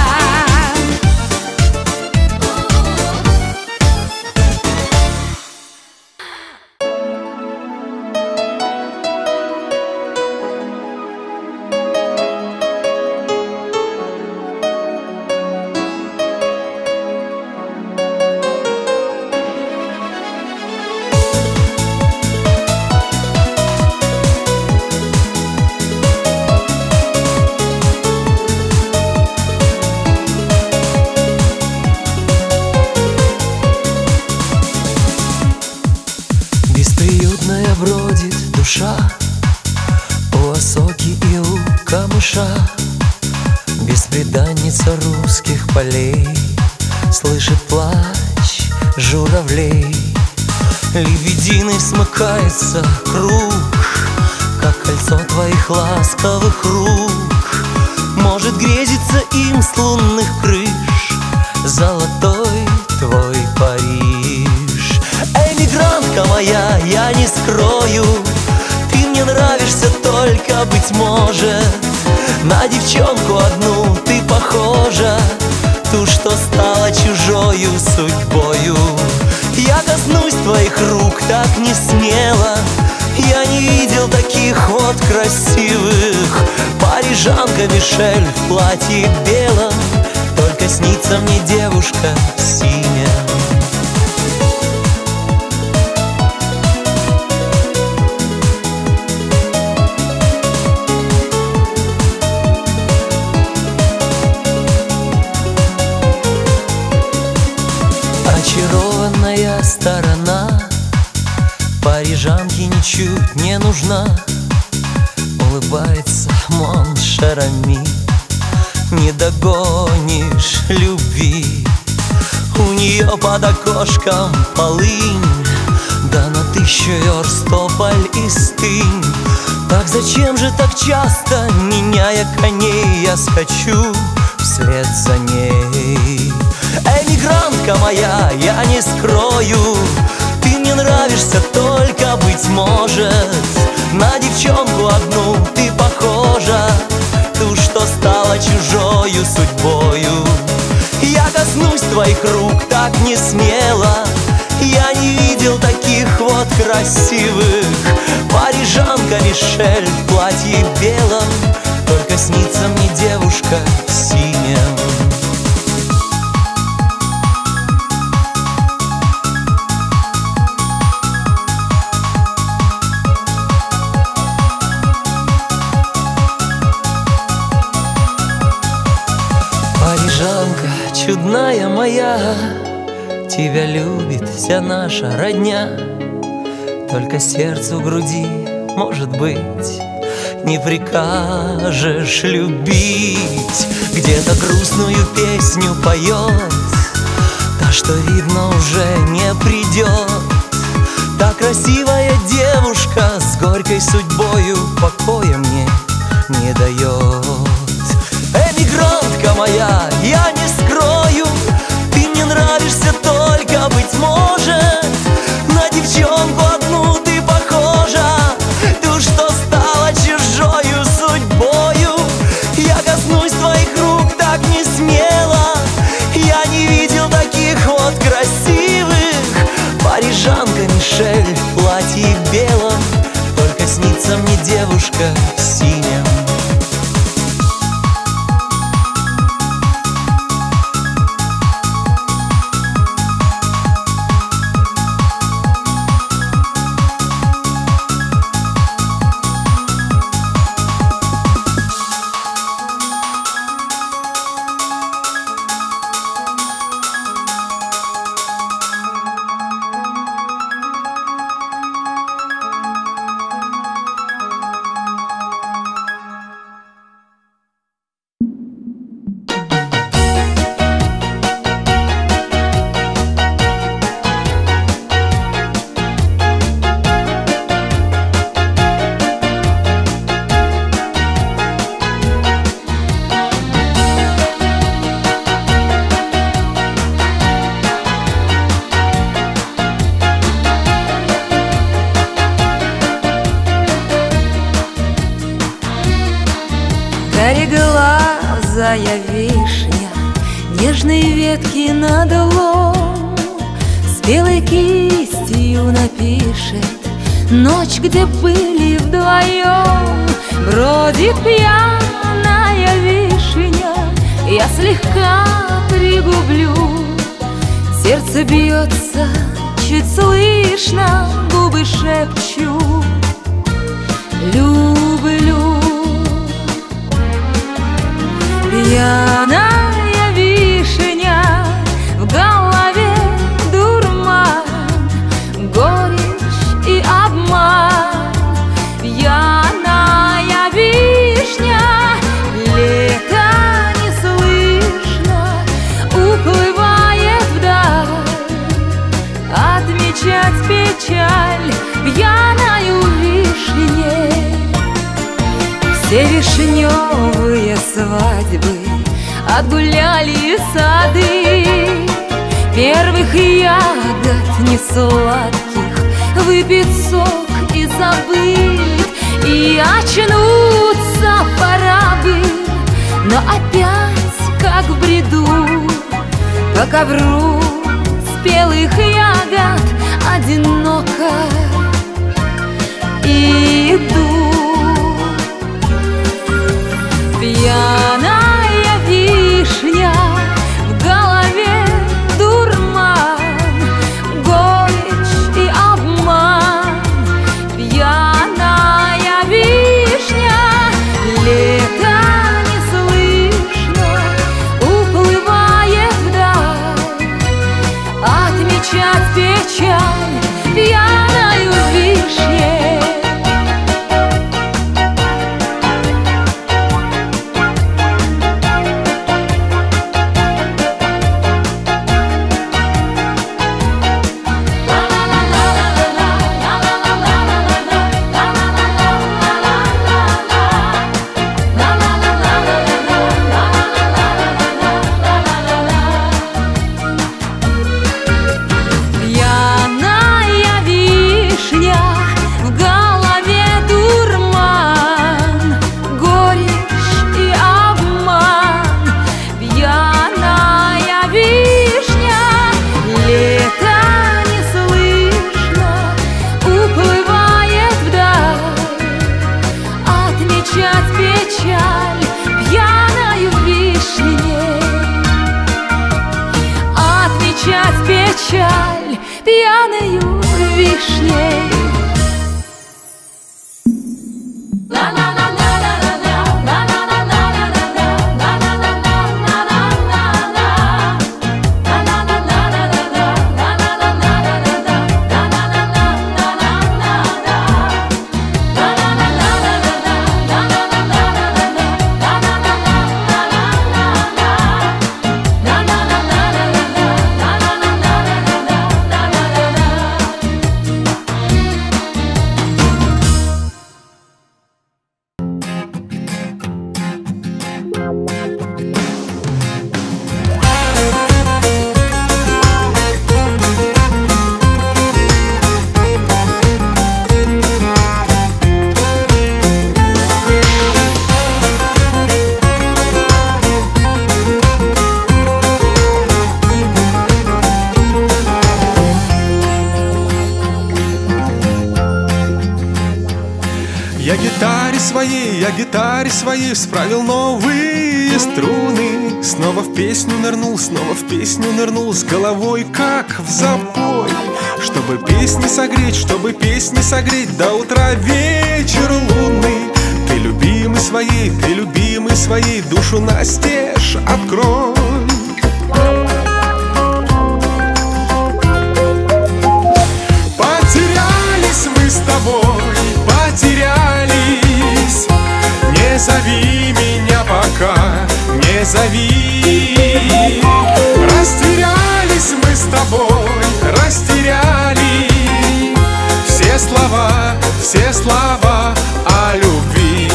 Бесприютная бродит душа у осоки и у камыша. Бесприданница русских полей слышит плач журавлей. Лебединый смыкается круг, как кольцо твоих ласковых рук. Может грезиться им с лунных крыш золотой твой Париж. Эмигрантка моя, я не скрою, ты мне нравишься только, быть может, на девчонку одну ты похожа, ту, что стала чужою судьбою. Я коснусь твоих рук так не смело, я не видел таких вот красивых. Парижанка Мишель в платье белом, только снится мне девушка синяя. Очарованная сторона парижанки ничуть не нужна. Улыбается Моншерами, не догонишь любви. У нее под окошком полынь, да на 1000 верст тополь и стынь. Так зачем же так часто, меняя коней, я скачу вслед за ней? Эмигрантка моя, я не скрою, ты мне нравишься только, быть может, на девчонку одну ты похожа, ту, что стала чужою судьбою. Я коснусь твоих рук так не смело, я не видел таких вот красивых. Парижанка Мишель в платье белом, только снится мне девушка синяя. Парижанка чудная моя, тебя любит вся наша родня. Только сердцу груди, может быть, не прикажешь любить. Где-то грустную песню поет та, что, видно, уже не придет. Та красивая девушка с горькой судьбою покоя мне не дает. Эмигрантка моя, я не скрою, ты мне нравишься только, быть может, на девчонку одну ты похожа, ту, что стала чужою судьбою. Я коснусь твоих рук так не смело, я не видел таких вот красивых. Парижанка Мишель в платье белом, только снится мне девушка синяя. розовая вишня, нежные ветки надлом, спелой кистью напишет ночь, где были вдвоем. Бродит пьяная вишня, я слегка пригублю, сердце бьется чуть слышно, губы шепчут: люблю. Пьяная вишня, в голове дурман, горечь и обман. Пьяная вишня, лето не слышно, уплывает вдаль, отмечать печаль пьяною вишней. Все вишневые свадьбы отгуляли сады, первых ягод несладких выпит сок и забыт. И очнуться пора бы, но опять, как в бреду, по ковру спелых ягод одиноко иду. Пьяная вишня, в голове дурман, горечь и обман. Пьяная вишня, лето не слышно, уплывает вдаль, отмечать печаль пьяною вишней. Печаль пьяною вишней. Я гитаре своей справил новые струны. Снова в песню нырнул, снова в песню нырнул, с головой как в запой. Чтобы песни согреть до утра вечер лунный. Ты любимый своей, душу настежь открой. Потерялись мы с тобой, потерялись. Не зови меня пока, не зови. Растерялись мы с тобой, растеряли все слова о любви.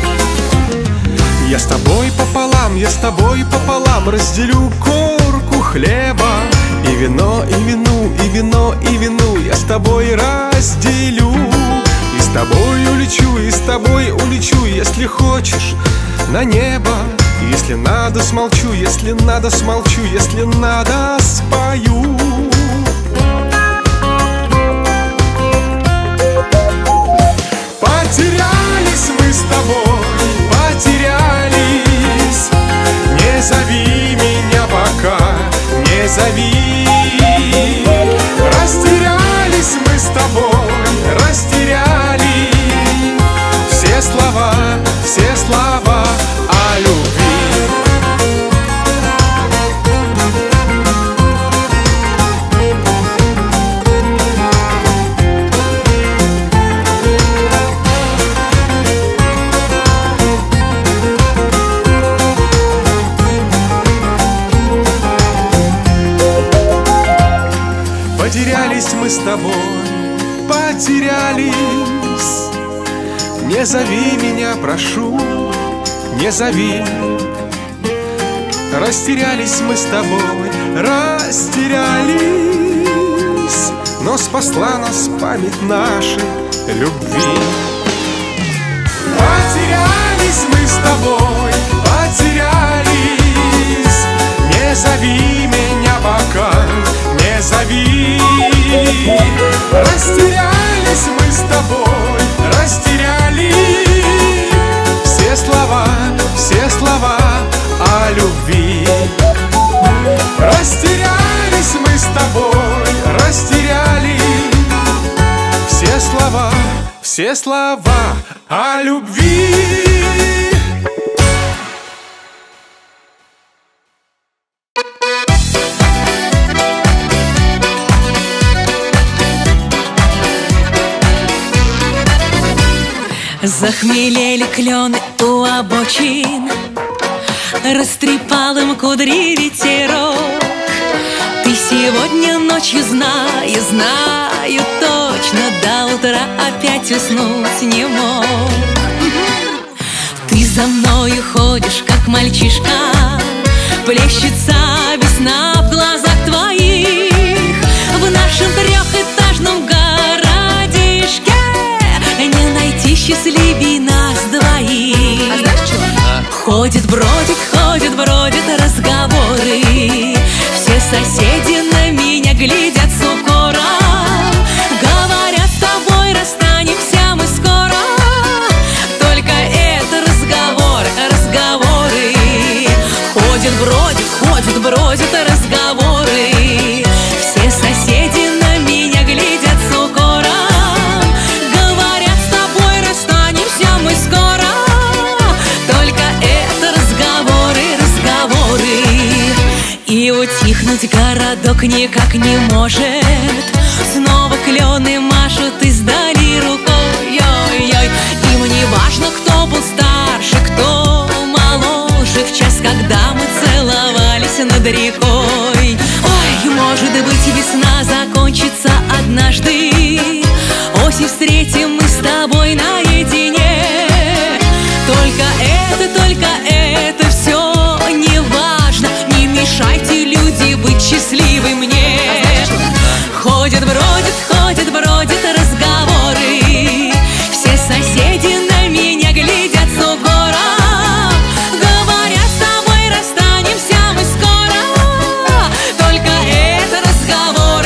Я с тобой пополам разделю корку хлеба. И вино, и вину, и вино, и вину я с тобой разделю. И с тобой улечу, если хочешь, на небо. Если надо, смолчу, если надо, смолчу, если надо, спою. Потерялись мы с тобой, потерялись. Не зови меня пока, не зови. Растерялись мы с тобой, растеряли все слова о любви. Потерялись мы с тобой, потерялись. Не зови меня, прошу, не зови. Растерялись мы с тобой, растерялись. Но спасла нас память нашей любви. Потерялись мы с тобой, потерялись. Не зови меня пока, не зови. Растерялись мы с тобой, растеряли все слова о любви. Растерялись мы с тобой, растеряли все слова о любви. Захмелели клены у обочин, растрепал им кудри ветерок. Ты сегодня ночью, знаю точно, до утра опять уснуть не мог. Ты за мною ходишь, как мальчишка, плещется весна в глазах твоих. В нашем трехэтажном городишке не найти счастливей нас двоих. А знаешь что? Ходят, бродят разговоры. Все соседи на меня глядят с укором. Говорят, с тобой расстанемся мы скоро. Только это разговоры. Ходят, бродят разговоры. Все соседи на меня глядят с укором. Говорят, с тобой расстанемся мы скоро. Только это разговоры. И утихнуть городок никак не может. Снова клены машут издали рукой. Им не важно, кто был старше, кто моложе. В час, когда мы целовались над рекой. Ой, может быть, весна закончится однажды. Осень встретим мы с тобой наедине. Только это все не важно. Не мешайте, люди, быть счастливы мне. Ходят, бродят разговоры. Все соседи на меня глядят с укором. Говорят, с тобой расстанемся мы скоро. Только это разговоры.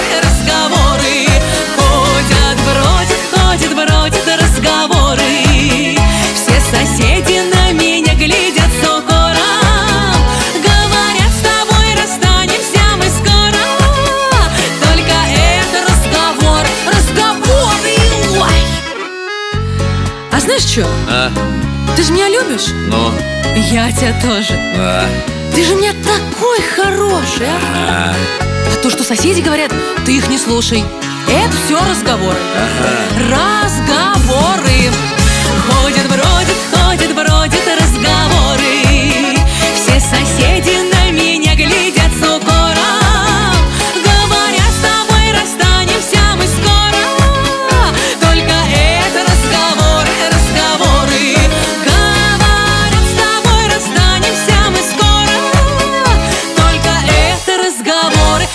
Ходят, бродят разговоры. Все соседи на меня глядят с укором. Говорят, с тобой расстанемся мы скоро. Только это разговоры. Ой. А знаешь что? Ты же меня любишь? Ну? Я тебя тоже. Ты же у меня такой хороший, а? А то, что соседи говорят, ты их не слушай. Это все разговоры. Разговоры. Ходят, бродят разговоры. Все соседи на меня глядят с укором. Говорят, с тобой расстанемся мы скоро. Только это разговоры. Говорят, с тобой расстанемся мы скоро. Только это разговоры.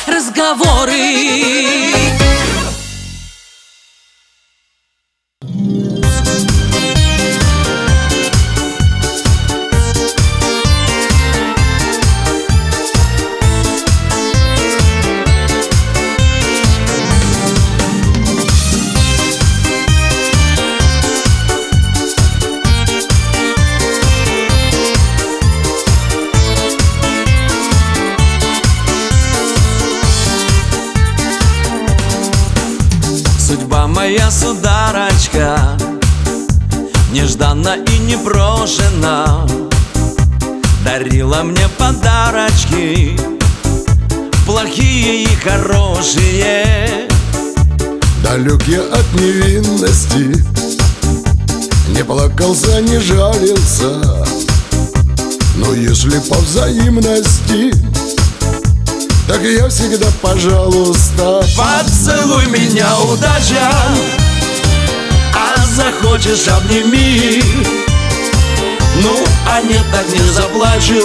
моя сударочка, нежданно и непрошено дарила мне подарочки, плохие и хорошие. Далек я от невинности, не плакался, не жалился, но если по взаимности, так я всегда, пожалуйста. Поцелуй меня, удача, а захочешь, обними. Ну, а нет, так не заплачу.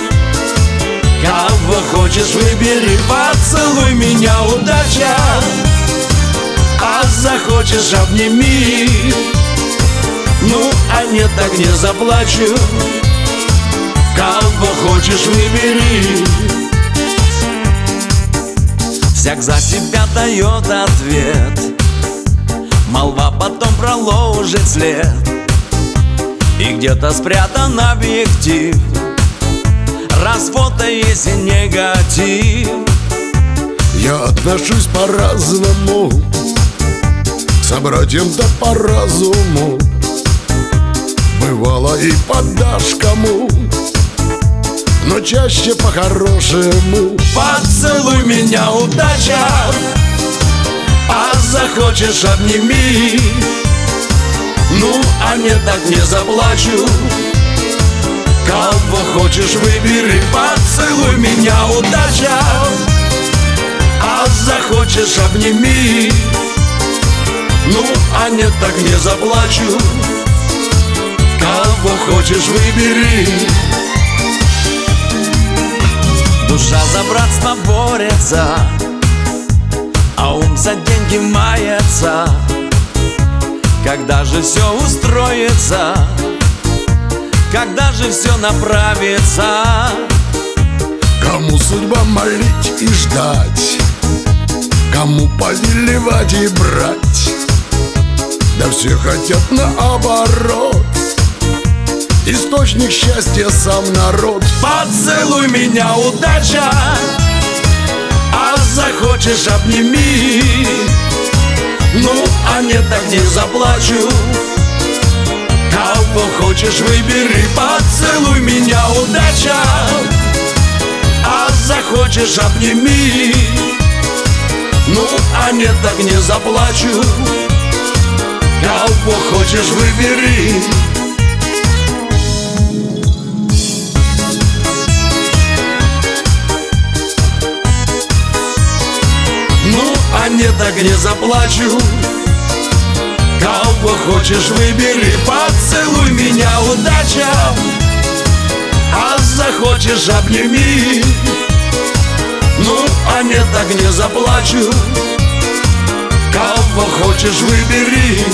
Кого хочешь, выбери. Поцелуй меня, удача, а захочешь, обними. Ну, а нет, так не заплачу. Кого хочешь, выбери. Всяк за себя дает ответ, молва потом проложит след, и где-то спрятан объектив, раз фото есть и негатив. Я отношусь по-разному к собратьям-то по разуму, бывало и подашь кому, но чаще по-хорошему. Поцелуй меня, удача, а захочешь, обними. Ну, а нет, так не заплачу. Кого хочешь, выбери. Поцелуй меня, удача, а захочешь, обними. Ну, а нет, так не заплачу. Кого хочешь, выбери. Душа за братство борется, а ум за деньги мается. Когда же все устроится, когда же все направится? Кому судьба молить и ждать, кому повелевать и брать, да все хотят наоборот. Источник счастья сам народ. Поцелуй меня, удача, а захочешь, обними. Ну, а нет, так не заплачу. Кого хочешь, выбери. Поцелуй меня, удача, а захочешь, обними. Ну, а нет, так не заплачу. Кого хочешь, выбери. Ну, а нет, так не заплачу. Кого хочешь, выбери. Поцелуй меня, удача, а захочешь, обними. Ну, а нет, так не заплачу. Кого хочешь, выбери.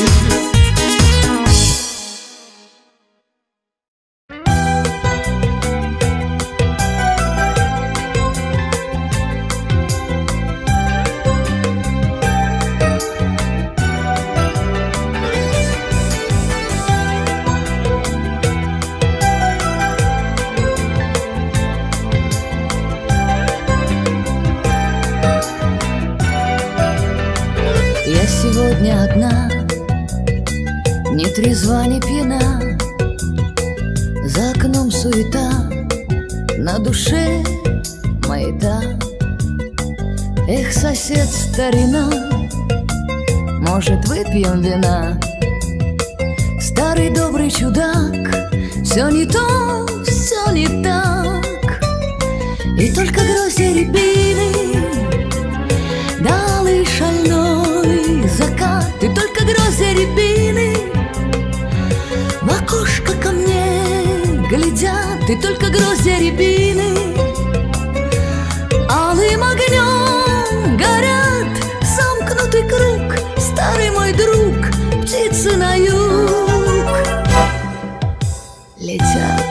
Сегодня одна, ни трезва, ни пьяна, за окном суета, на душе маята. Эх, сосед, старина, может, выпьем вина? Старый добрый чудак, все не то, все не так. И только гроздья рябины, далый шальной закат. И только гроздья рябины в окошко ко мне глядят. И только гроздья рябины алым огнем горят. Замкнутый круг, старый мой друг, птицы на юг летят.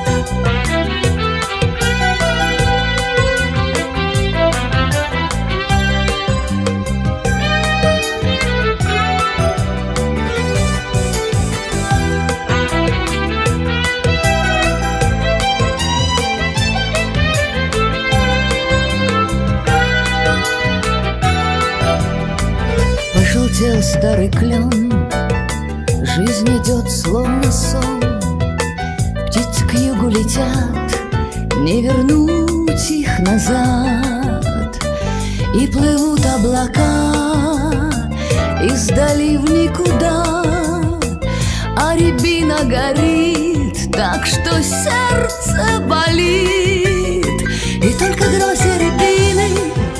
старый клен. Жизнь идет словно сон. Птицы к югу летят, не вернуть их назад. И плывут облака издали в никуда, а рябина горит так, что сердце болит. И только гроздья рябины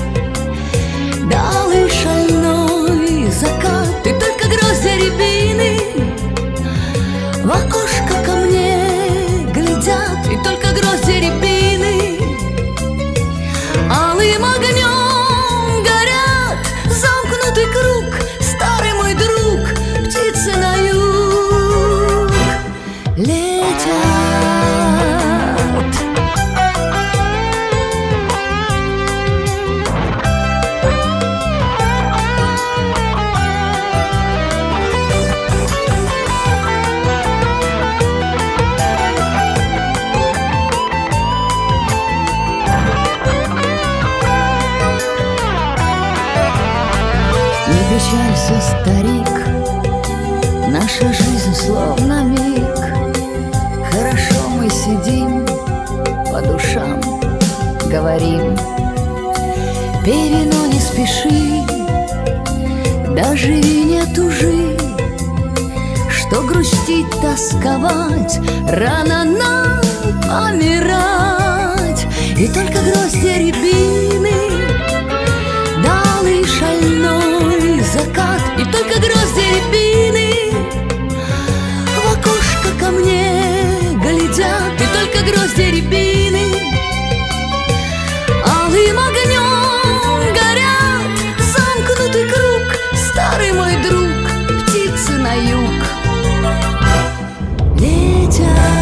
дал и шальной закат. И только гроздья рябины в окошко ко мне глядят. И только гроздья рябины алым огнем горят. Замкнутый круг, старый мой друг, птицы на юг летят. Печалься, старик, наша жизнь словно миг. Хорошо мы сидим, по душам говорим. Пей вино, не спеши, да живи, не тужи. Что грустить, тосковать, рано нам помирать. И только гроздья рябины дал и шальной закат. И только гроздья рябины в окошко ко мне глядят. И только гроздья рябины алым огнем горят. Замкнутый круг, старый мой друг, птицы на юг летят.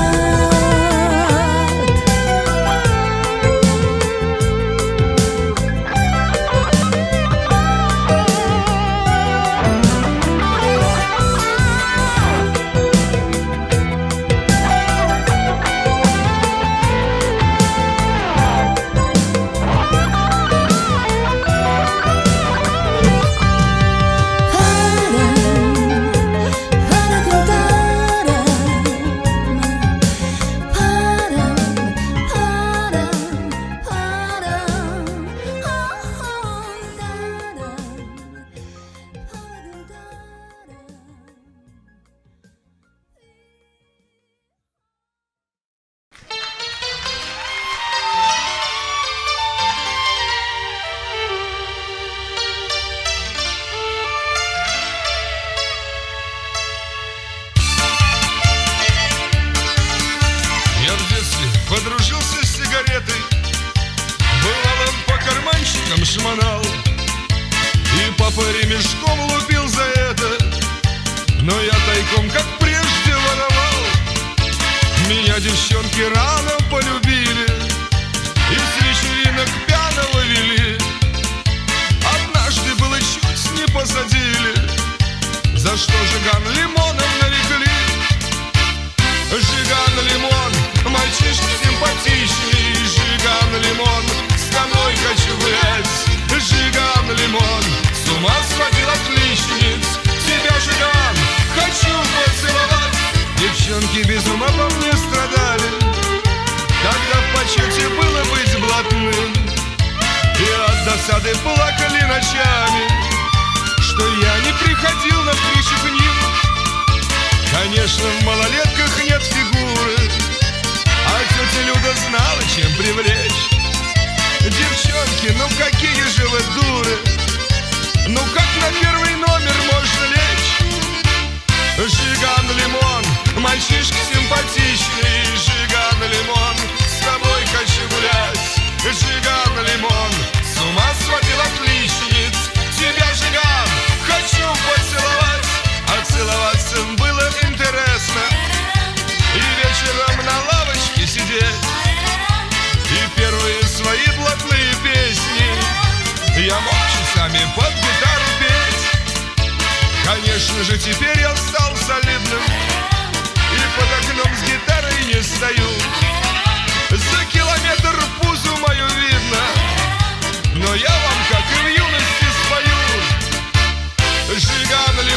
Подружился с сигаретой, бывало по карманчикам шмонал, и папа ремешком лупил за это, но я тайком, как прежде, воровал. Меня девчонки рано полюбили и с вечеринок пьяного вели. Однажды было чуть не посадили, за что Жиган лимоном нарекли. Жиган лимон, мальчишка симпатичный. Жиган лимон, с тобой хочу гулять. Жиган лимон, с ума сводил отличниц. Тебя, Жиган, хочу поцеловать. Девчонки без ума по мне страдали, когда в почете было быть блатным. И от досады плакали ночами, что я не приходил на встречу к ним. Конечно, в малолетках нет фигуры, а тетя Люда знала, чем привлечь. Девчонки, ну какие же вы дуры, ну как на первый номер можно лечь? Жиган лимон, мальчишка симпатичный. Жиган лимон, с тобой хочу гулять. Жиган лимон, с ума сводил отличниц. Тебя, Жиган, хочу поцеловать. А целоваться было интересно, и вечером на лавочке сидеть, и первые свои блатные песни я мог часами под гитару петь. Конечно же, теперь я стал солидным, и под окном с гитарой не стою. За километр пузу мою видно, но я вам, как и в юности, спою. Жиган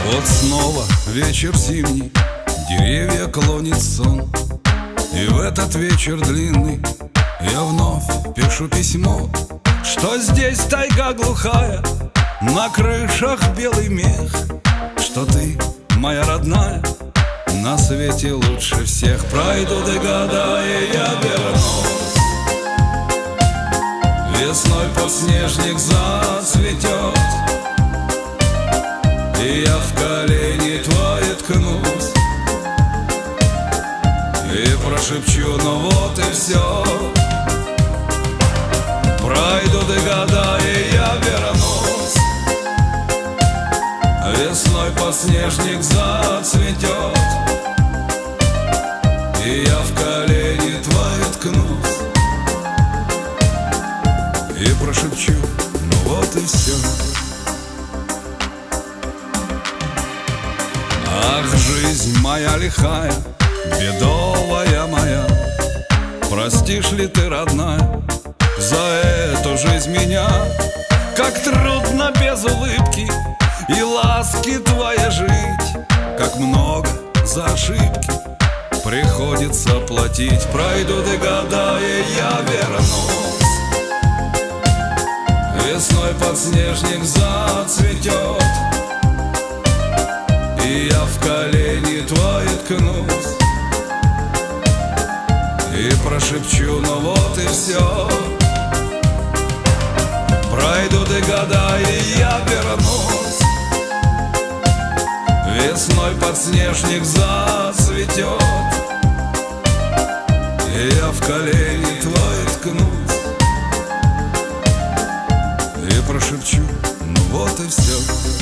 Вот снова вечер зимний, деревья клонит сон. И в этот вечер длинный я вновь пишу письмо, что здесь тайга глухая, на крышах белый мех, что ты, моя родная, на свете лучше всех. Пройдут и года, и я вернусь. Весной подснежник зацветет, и я в колени твои ткнусь и прошепчу, ну вот и все. Пройдут и года, и я вернусь. Весной подснежник зацветет, и я в колени твои ткнусь и прошепчу, ну вот и все. Ах, жизнь моя лихая, бедовая моя, простишь ли ты, родная, за эту жизнь меня? Как трудно без улыбки и ласки твоей жить, как много за ошибки приходится платить. Пройдут и года, и я вернусь. Весной подснежник зацветет, и я в колени твои ткнусь и прошепчу, ну вот и все. Пройдут и года, и я вернусь. Весной подснежник зацветет, и я в колени твои ткнусь и прошепчу, ну вот и все.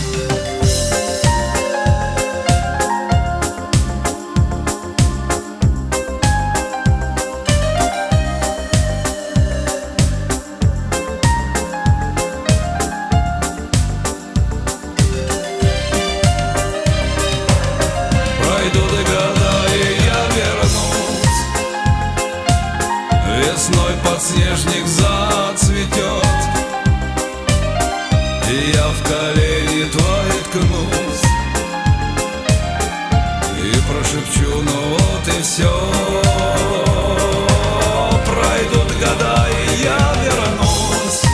Подснежник зацветет, и я в колени твои ткнусь и прошепчу, ну вот и все. Пройдут года, и я вернусь.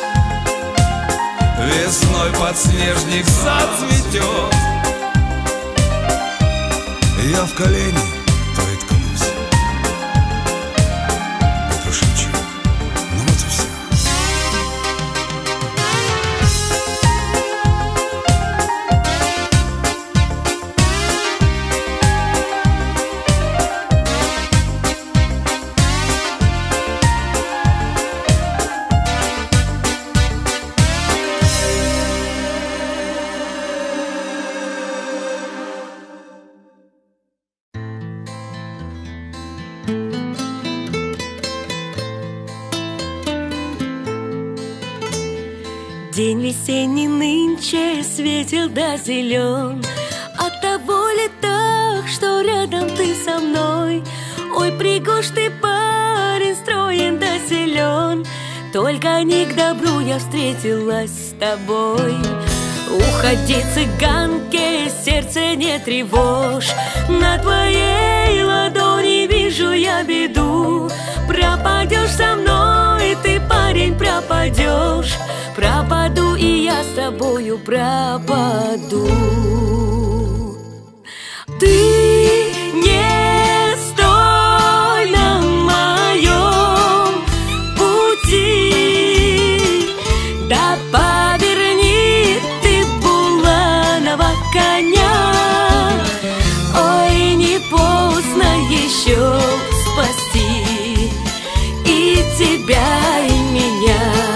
Весной подснежник зацветет, и я в колени твои ткнусь и прошепчу, ну вот и все. День весенний нынче светил да зелен, оттого ли так, что рядом ты со мной? Ой, пригож ты, парень, строен да силен, только не к добру я встретилась с тобой. Уходи, цыганке, сердце не тревожь, на твоей ладони вижу я беду. Пропадешь со мной, ты, парень, пропадешь. Пропаду, и я с тобою пропаду. Ты не стой на моем пути, да поверни ты буланого коня. Ой, не поздно еще спасти и тебя, и меня.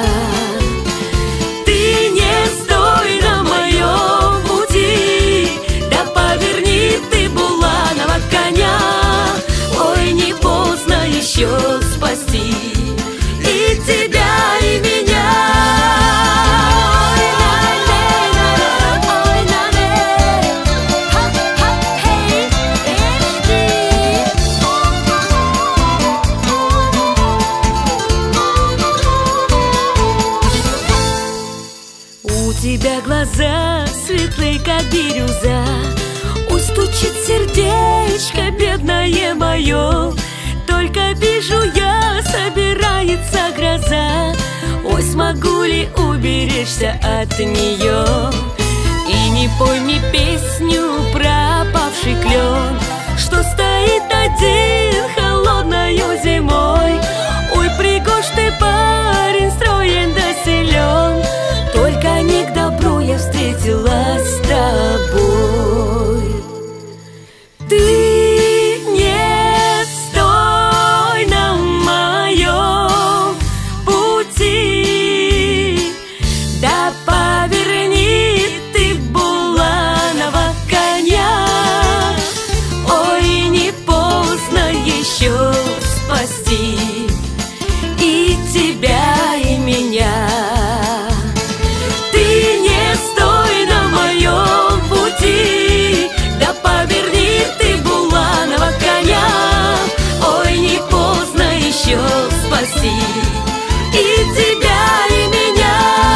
Еще спасти и тебя, и меня. Ой, на-на-на, ой, на-на. бирюза. Ой, стучит сердечко, бедное мое. Только вижу я, собирается гроза. Ой, смогу ли уберечься от нее? И не пой мне песню про опавший клен, что стоит один холодною зимой. Ой, пригож ты, парень, строен да силен, только не к добру я встретилась с тобой. Ты не стой на моем пути, да поверни ты буланого коня. Ой, не поздно еще спасти и тебя, и меня. Ты не стой на моем пути, да поверни ты буланого коня. Ой, не поздно еще спасти и тебя, и меня.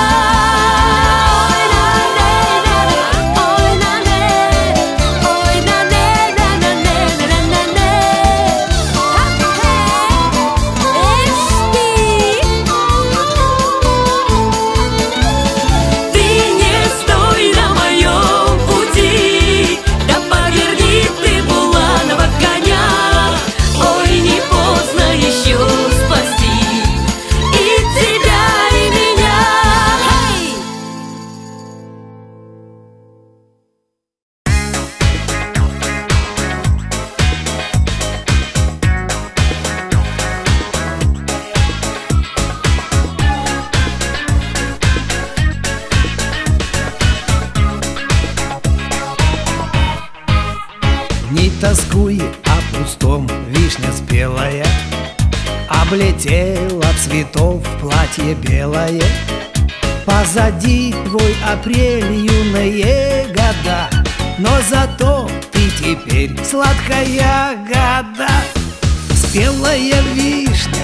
Не тоскуй о пустом, вишня спелая облетела цветов платье белое. Позади твой апрель, юные года, но зато ты теперь сладкая года. Спелая вишня,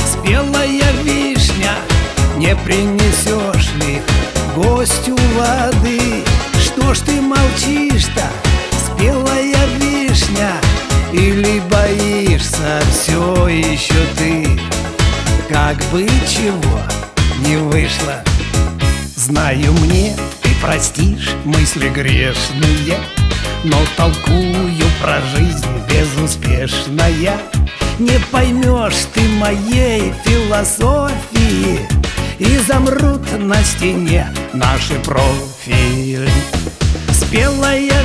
не принесешь ли гостю воды? Что ж ты молчишь-то, спелая вишня? Или боишься все еще ты? Как бы чего не вышло, знаю, мне ты простишь мысли грешные, но толкую про жизнь безуспешная. Не поймешь ты моей философии, и замрут на стене наши профили. Спелая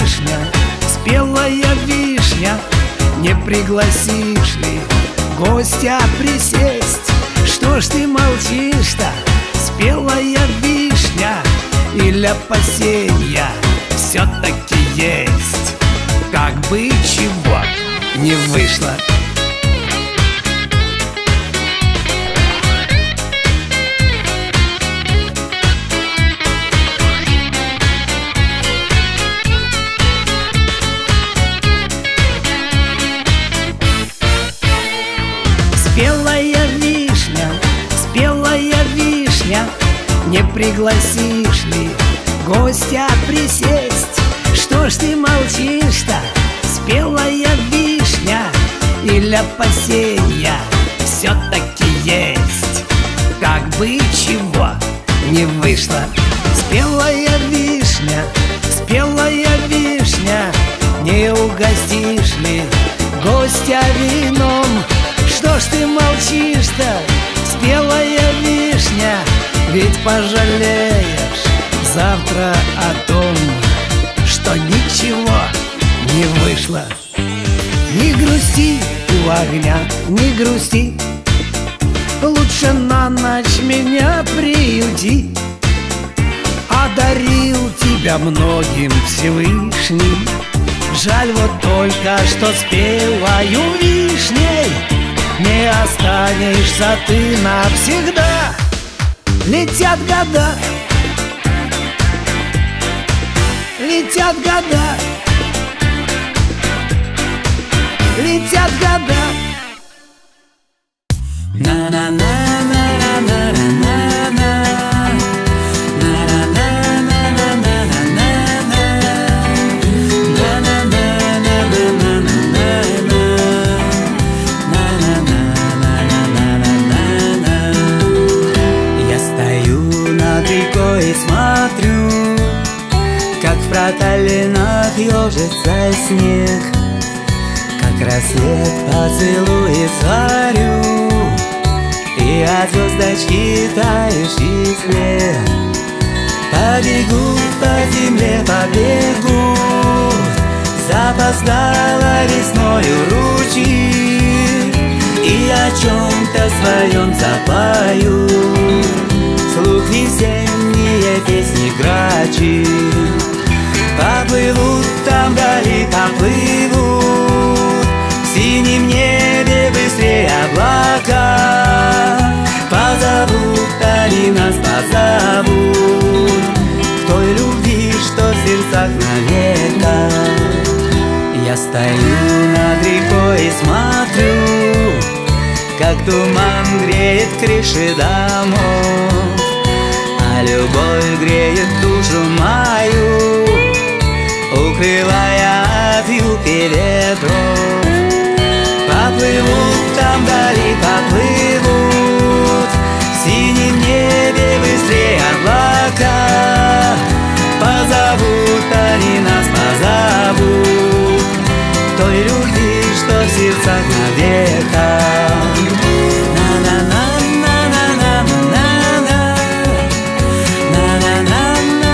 вишня, не пригласишь ли гостя присесть? Что ж ты молчишь-то, спелая вишня? Или опасенья все-таки есть? Как бы чего не вышло. Спелая вишня, не пригласишь ли гостя присесть? Что ж ты молчишь-то, спелая вишня? Или опасенья все-таки есть? Как бы чего не вышло. Спелая вишня, не угостишь ли гостя вином? Что ж ты молчишь-то, спелая вишня? Ведь пожалеешь завтра о том, что ничего не вышло. Не грусти у огня, не грусти, лучше на ночь меня приюти. Одарил тебя многим Всевышний, жаль вот только, что спелою вишней не останешься ты навсегда. Летят года, летят года, летят года. В проталинах ежится снег, как рассвет поцелует зарю, и от звездочки тающий след. Побегут по земле, побегут, запоздало весною ручьи, и о чем-то своем запоют вслух весенние песни грачи. Поплывут там вдали, поплывут в синем небе быстрее облака. Позовут они нас, позовут к той любви, что в сердцах навека. Я стою над рекой и смотрю, как туман греет крыши домов, а любовь греет душу мою, укрывая от юга ветров. Поплывут там вдали, поплывут в синем небе быстрее облака. Позовут они нас, позовут той любви, что в сердцах навека. На-на-на-на-на-на-на-на, на-на-на-на-на-на.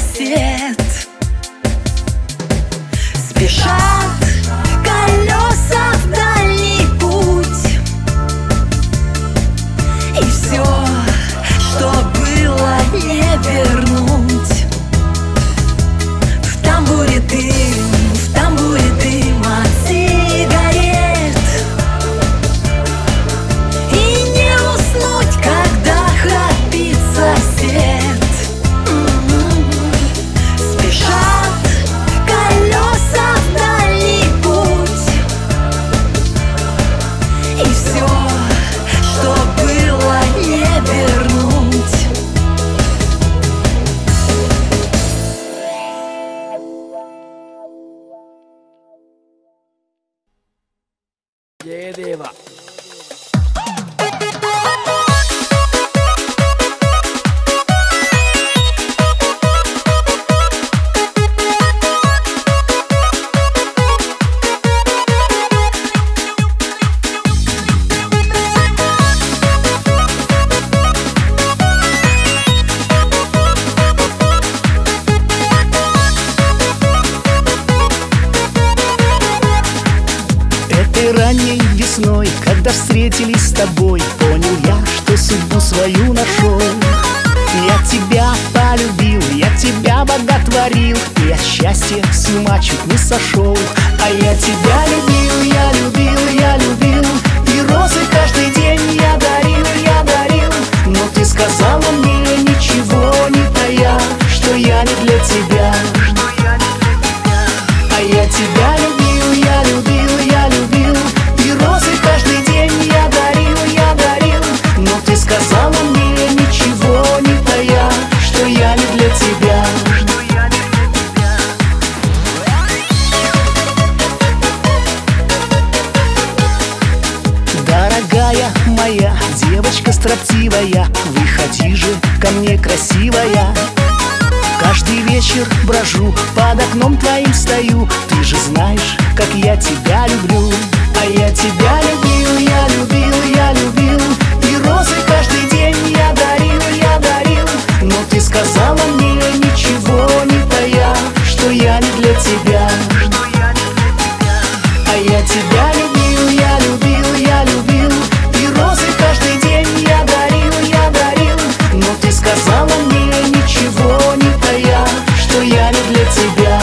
сосед. Спешат колеса в дальний путь, и все, что было, не вернуть. В тамбуре дым от сигарет, и не уснуть, когда храпит сосед. Спешат колеса в дальний путь, и все, что было, не вернуть. Едева. Ранней весной, когда встретились с тобой, понял я, что судьбу свою нашел. Я тебя полюбил, я тебя боготворил, и от счастья с ума чуть не сошел. А я тебя любил, я любил, я любил, и розы каждый день я дарил, но ты сказала мне, ничего не тая, что я не для тебя. А я тебя любил, я любил, я любил, и розы каждый день я дарил, но ты сказала мне, ничего не тая, что я не для тебя. Дорогая моя девочка строптивая, выходи же ко мне, красивая. Каждый вечер брожу, под окном твоим стою, ты же знаешь, как я тебя люблю. А я тебя любил, я любил, я любил, и розы каждый день я дарил, но ты сказала мне, ничего не тая, что я не для тебя. А я тебя любил, я любил, я любил, и розы каждый день я дарил, но ты сказала мне, ничего не тая, что я не для тебя.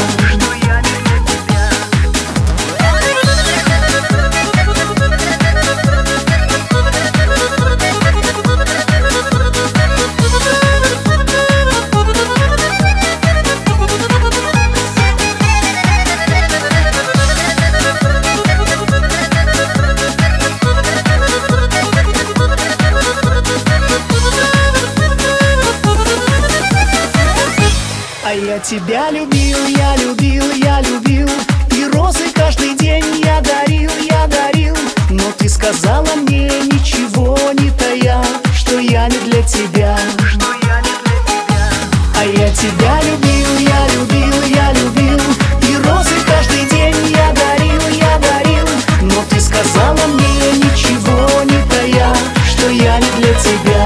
А я тебя любил, я любил, я любил, и розы каждый день я дарил, но ты сказала мне, ничего не тая, что я не для тебя. А я тебя любил, я любил, я любил, и розы каждый день я дарил, но ты сказала мне, ничего не тая, что я не для тебя.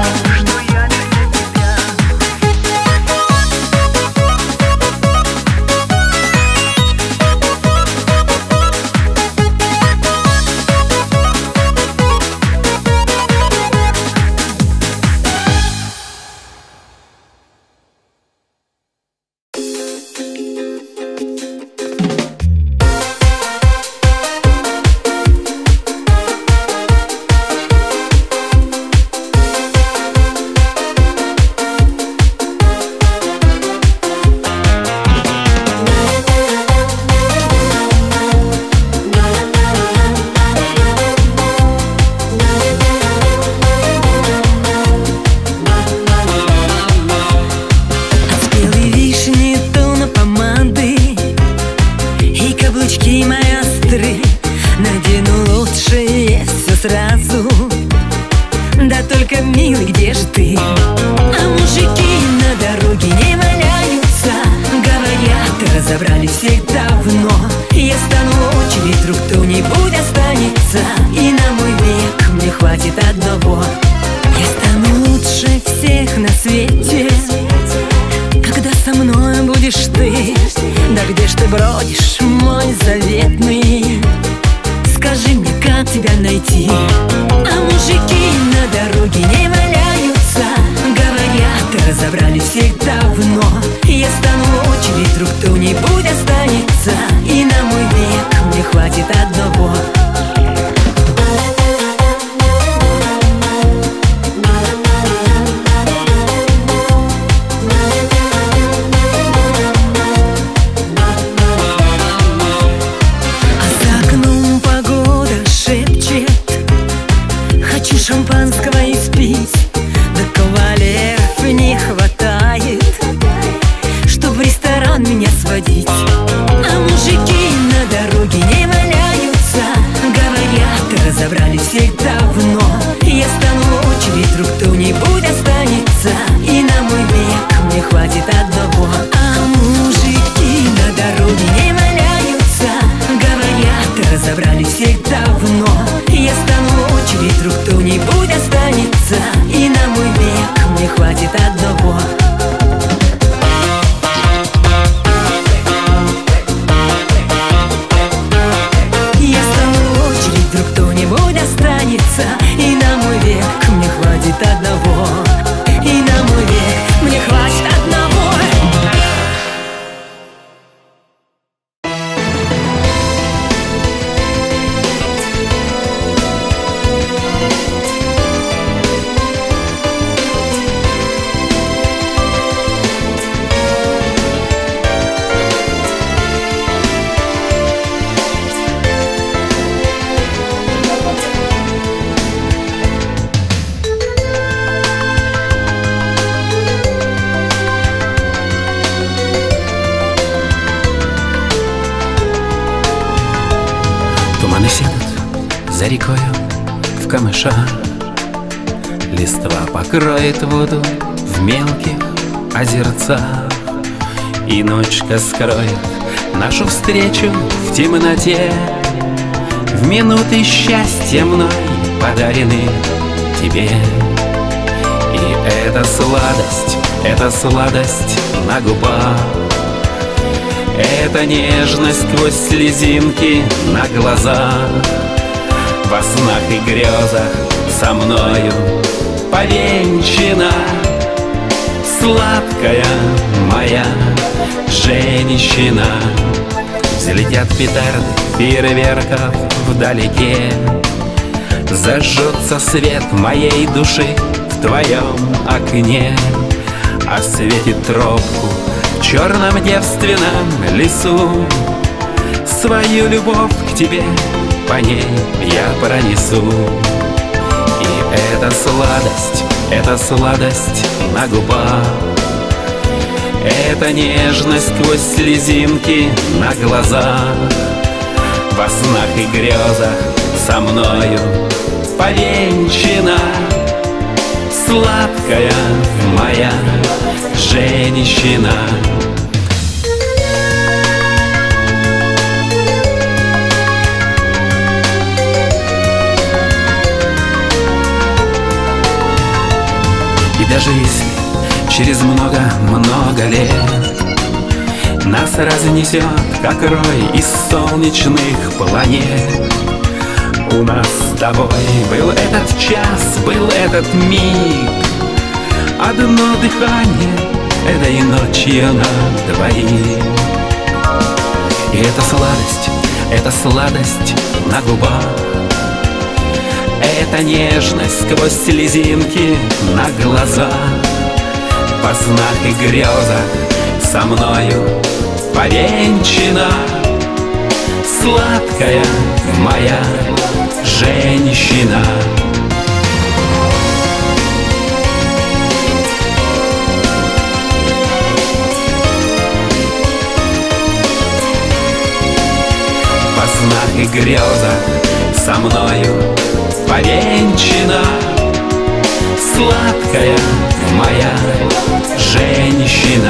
сразу. Да только, милый, где же ты? А мужики на дороге не валяются. Говорят, разобрали всех давно. Я стану лучше, ведь вдруг кто-нибудь останется, и на мой век мне хватит одного. Я стану лучше всех на свете, когда со мной будет ты? Да где ж ты бродишь, мой заветный? Скажи мне, как тебя найти? А мужики на дороге не валяются, говорят, разобрали всех давно. Я стану в очередь, вдруг кто-нибудь останется, и на мой век мне хватит одного. Шампанского испить, да кавалеров не хватает, чтоб в ресторан меня сводить. А мужики на дороге не валяются, говорят, разобрали всех давно. Я стану в очередь, вдруг кто-нибудь останется, и на мой век мне хватит одного. А мужики на дороге не валяются, говорят, разобрали всех давно. Я стану в очередь, вдруг кто-нибудь останется, и на мой век мне хватит одного. Я стану в очередь, вдруг кто-нибудь останется, и на мой век мне хватит одного. И на мой век мне хватит одного. Туманы сядут за рекою в камышах, листва покроет воду в мелких озерцах, и ночка скроет нашу встречу в темноте. В минуты счастья мной подарены тебе. И эта сладость на губах, это нежность сквозь слезинки на глазах. Во снах и грезах со мною повенчана сладкая моя женщина. Взлетят петарды фейерверков вдалеке, зажжется свет моей души в твоем окне, осветит тропку в черном девственном лесу. Свою любовь к тебе по ней я пронесу. И эта сладость на губах, это нежность сквозь слезинки на глазах. Во снах и грезах со мною повенчана сладкая моя женщина. И даже если через много лет нас разнесет, как рой из солнечных планет, у нас с тобой был этот час, был этот миг, одно дыхание этой ночью на двоих. И эта сладость на губах, это нежность сквозь слезинки на глазах. Во снах и грезах со мною повенчана сладкая моя женщина. Во снах и грезах со мною повенчана сладкая моя женщина.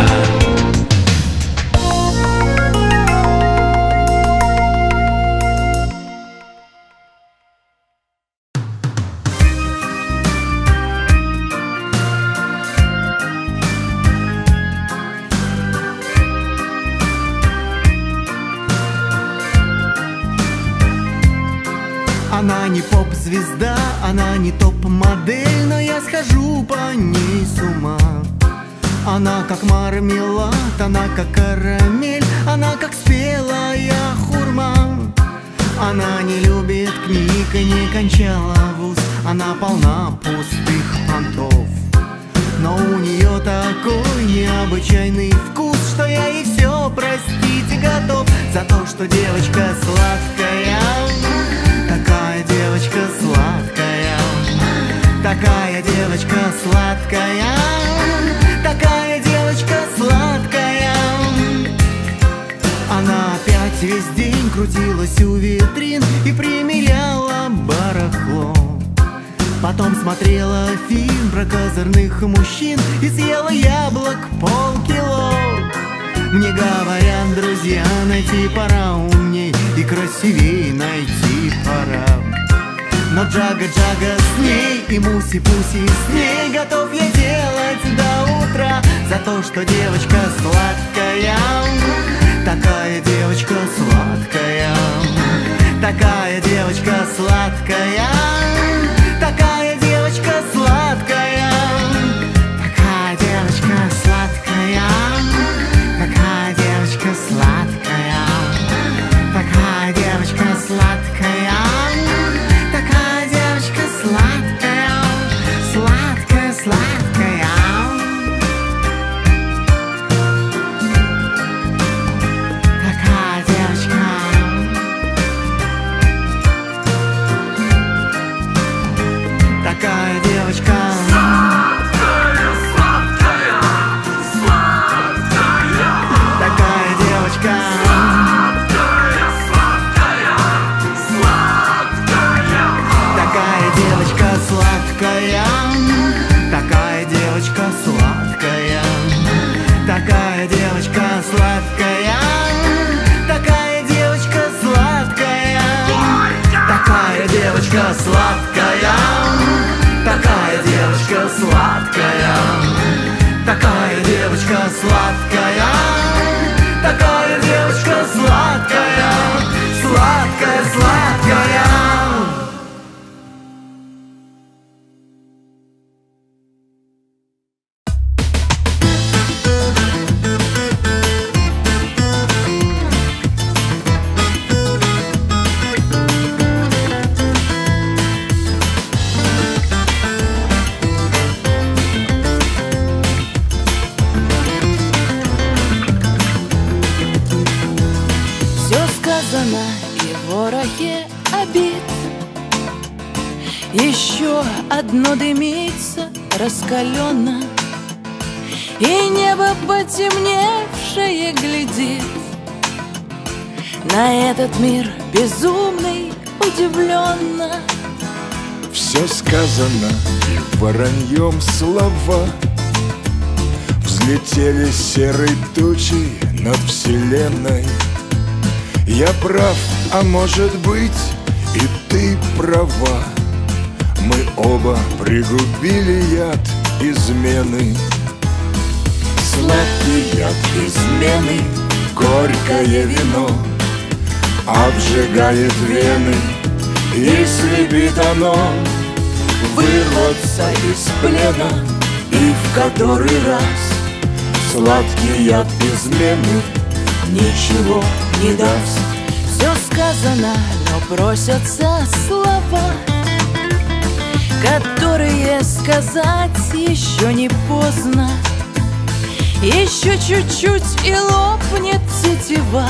Она не поп-звезда, она не топ-модель, но я схожу по ней с ума. Она как мармелад, она как карамель, она как спелая хурма. Она не любит книг и не кончала вуз, она полна пустых понтов. Но у нее такой необычайный вкус, что я ей все простить готов. За то, что девочка сладкая, такая девочка сладкая, такая девочка сладкая, такая девочка сладкая. Она опять весь день крутилась у витрин и примеряла барахло. Потом смотрела фильм про козырных мужчин и съела яблок полкило. Мне говорят друзья, найти пора умней и красивей найти пора. Но Джага-Джага с ней и Муси-Пуси с ней готов я делать до утра. За то, что девочка сладкая, такая девочка сладкая, такая девочка сладкая, такая девочка сладкая, такая девочка сладкая, такая девочка сладкая, такая девочка сладкая, такая девочка сладкая, сладкая, сладкая. Такая девочка. Такая девочка. Сладкая, сладкая, сладкая. Такая девочка. Сладкая, сладкая, сладкая. Такая девочка сладкая. Такая девочка сладкая. Такая девочка сладкая. Такая девочка сладкая. Такая девочка сладкая. Такая девочка сладкая, такая девочка сладкая, такая девочка сладкая, сладкая, сладкая. И в ворохе обид еще одно дымится раскаленно, и небо потемневшее глядит на этот мир безумный удивленно. Все сказано и вороньем слова взлетели серой тучей над вселенной. Я прав, а может быть и ты права. Мы оба пригубили яд измены. Сладкий яд измены, горькое вино обжигает вены, и слепит оно вырваться из плена. И в который раз сладкий яд измены ничего не даст. Все сказано, но просятся слова, которые сказать еще не поздно. Еще чуть-чуть и лопнет тетива,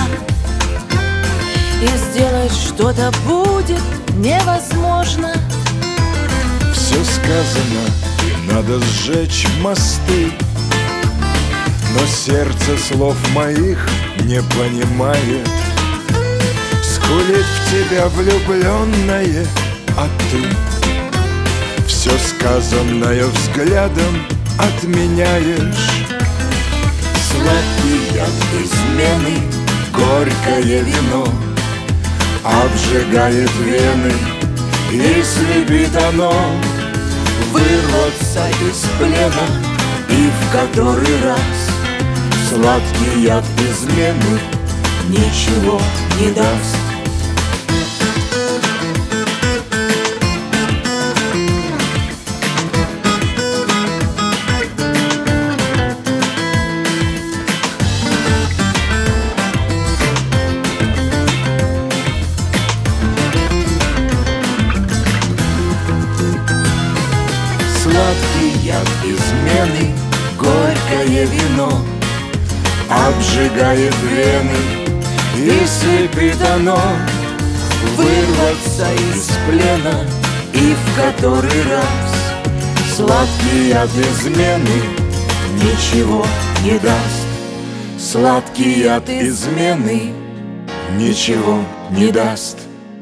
и сделать что-то будет невозможно. Все сказано, и надо сжечь мосты, но сердце слов моих не понимает. Скулит в тебя влюбленное, а ты все сказанное взглядом отменяешь. Сладкий яд измены, горькое вино обжигает вены, и слепит оно вырваться из плена. И в который раз сладкий яд измены ничего не даст. обжигает вены и слепит оно. Вырваться из плена и в который раз сладкий яд измены ничего не даст. Сладкий яд измены ничего не даст.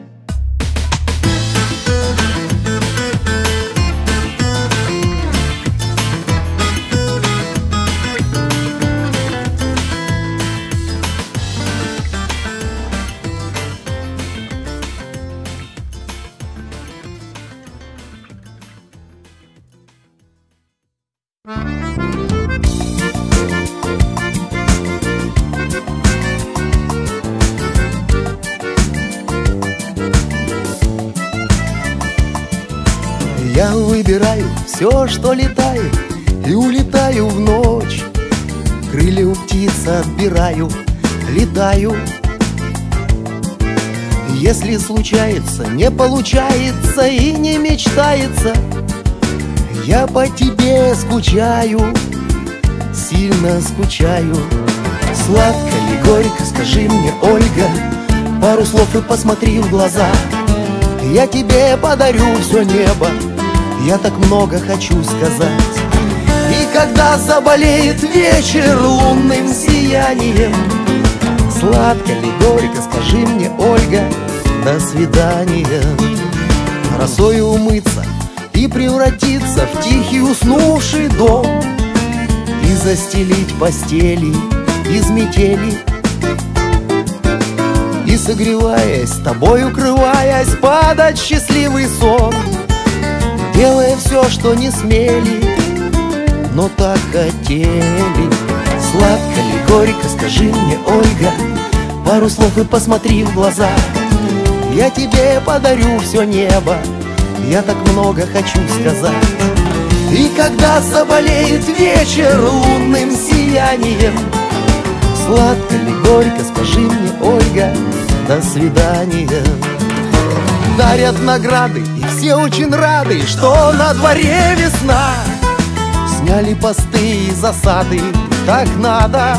Я выбираю все, что летает, и улетаю в ночь. Крылья у птиц отбираю, летаю. Если случается, не получается и не мечтается, я по тебе скучаю, сильно скучаю. Сладко ли, горько, скажи мне, Ольга, пару слов и посмотри в глаза. Я тебе подарю все небо, я так много хочу сказать. И когда заболеет вечер лунным сиянием, сладко ли, горько, скажи мне, Ольга, до свидания. Росою умыться и превратиться в тихий уснувший дом, и застелить постели из метели, и, согреваясь, с тобой укрываясь, падать в счастливый сон, делая все, что не смели, но так хотели. Сладко ли, горько, скажи мне, Ольга, пару слов и посмотри в глаза. Я тебе подарю все небо, я так много хочу сказать. И когда заболеет вечер лунным сиянием, сладко ли, горько, скажи мне, Ольга, до свидания. Дарят награды, и все очень рады, что на дворе весна. Сняли посты и засады, так надо.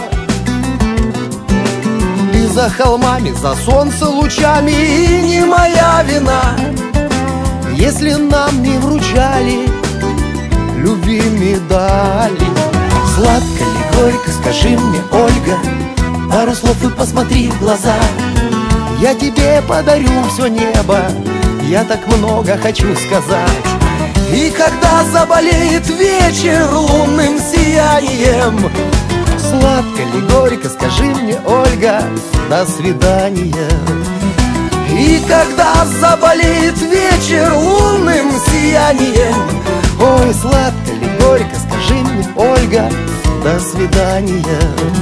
И за холмами, за солнце лучами, и не моя вина, если нам не вручали любви медали. Сладко ли, горько, скажи мне, Ольга, пару слов и посмотри в глаза. Я тебе подарю все небо, я так много хочу сказать. И когда заболеет вечер лунным сиянием, сладко ли, горько, скажи мне, Ольга, до свидания. И когда заболеет вечер лунным сиянием, ой, сладко ли, горько, скажи мне, Ольга, до свидания.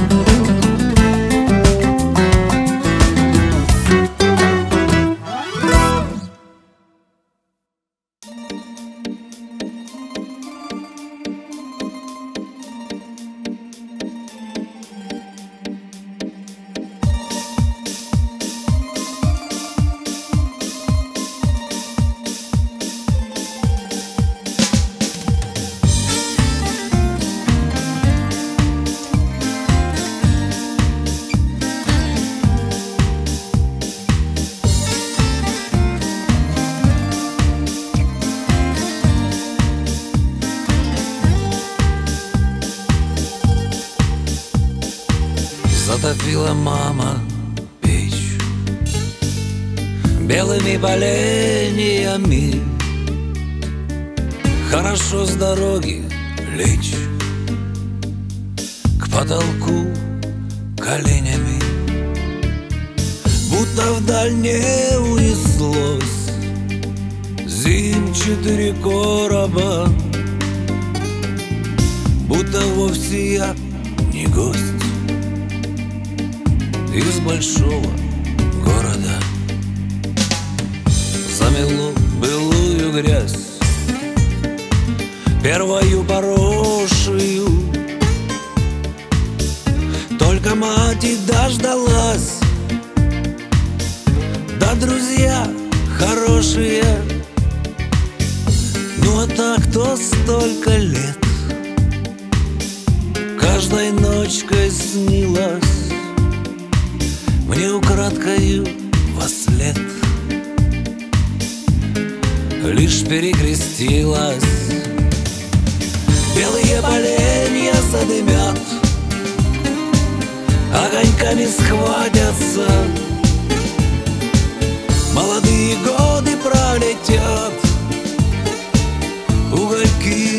Затопила мама печь белыми поленьями. Хорошо с дороги лечь к потолку коленями, будто вдаль не унеслось зимчатый короба, будто вовсе я не гость из большого города. Замело былую грязь, первою поросшую, только мать и дождалась, да друзья хорошие. Ну а так-то столько лет, каждой ночкой снилась мне украдкою вослед. Лишь перекрестилась, белые поленья задымят, огоньками схватятся, молодые годы пролетят, угольки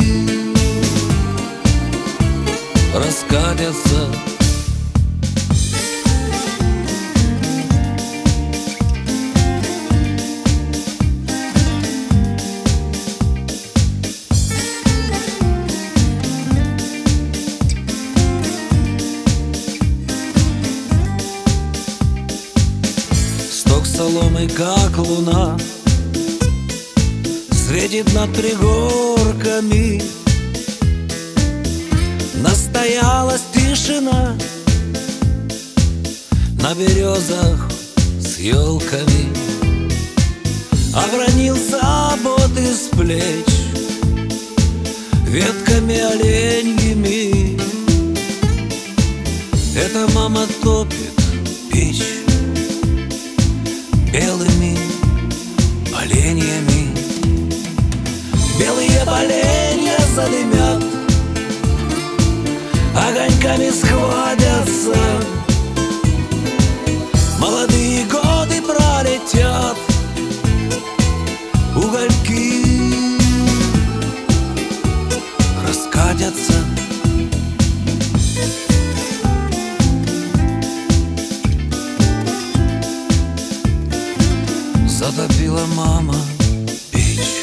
раскатятся. Сток соломы, как луна, светит над пригорками. Настоялась тишина на березах с елками. Обронил заботы с плеч ветками оленьими. Это мама топит печь белыми поленьями. Белые поленья задымят, огоньками схватятся, молодые годы пролетят, угольки раскатятся. Затопила мама печь.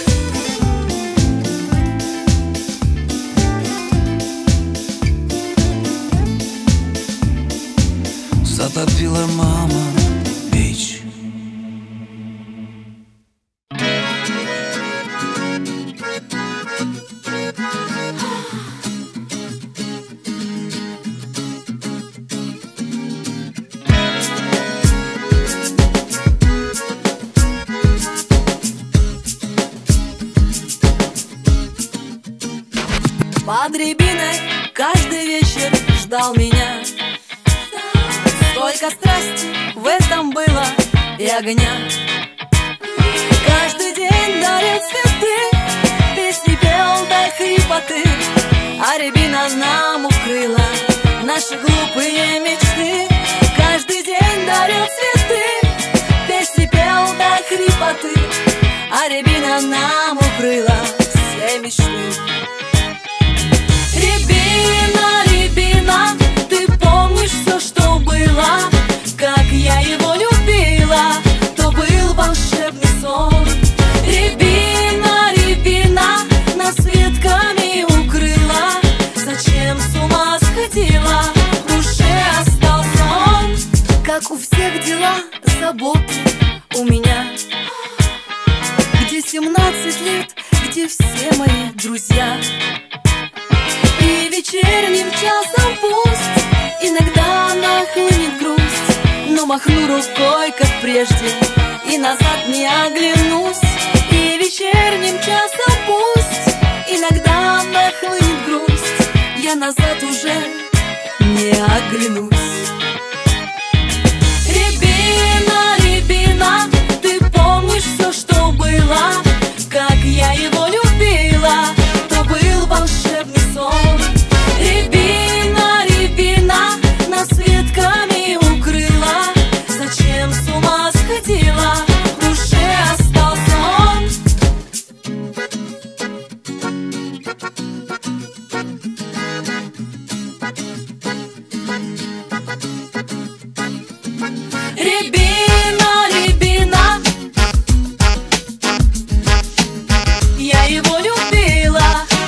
Затопила мама печь. Под рябиной каждый вечер ждал меня. Столько страсти в этом было и огня. Каждый день дарил цветы, песни пел до хрипоты, а рябина нам укрыла наши глупые мечты. Каждый день дарил цветы, песни пел до хрипоты, а рябина нам укрыла все мечты. Рябина, рябина, ты помнишь все, что было, как я его любила, то был волшебный сон. Рябина, рябина, нас ветками укрыла, зачем с ума сходила, в душе остался он. Как у всех дела, заботы у меня. Где 17 лет, где все мои друзья? И вечерним часом пусть иногда нахлынет грусть, но махну рукой, как прежде, и назад не оглянусь. И вечерним часом пусть иногда нахлынет грусть, я назад уже не оглянусь. Рябина, рябина, ты помнишь все, что было, как я его любила, то был волшебный сон. Рябина, рябина, нас ветками укрыла, зачем с ума сходила, в душе остался он. Рябина, рябина, я его любила.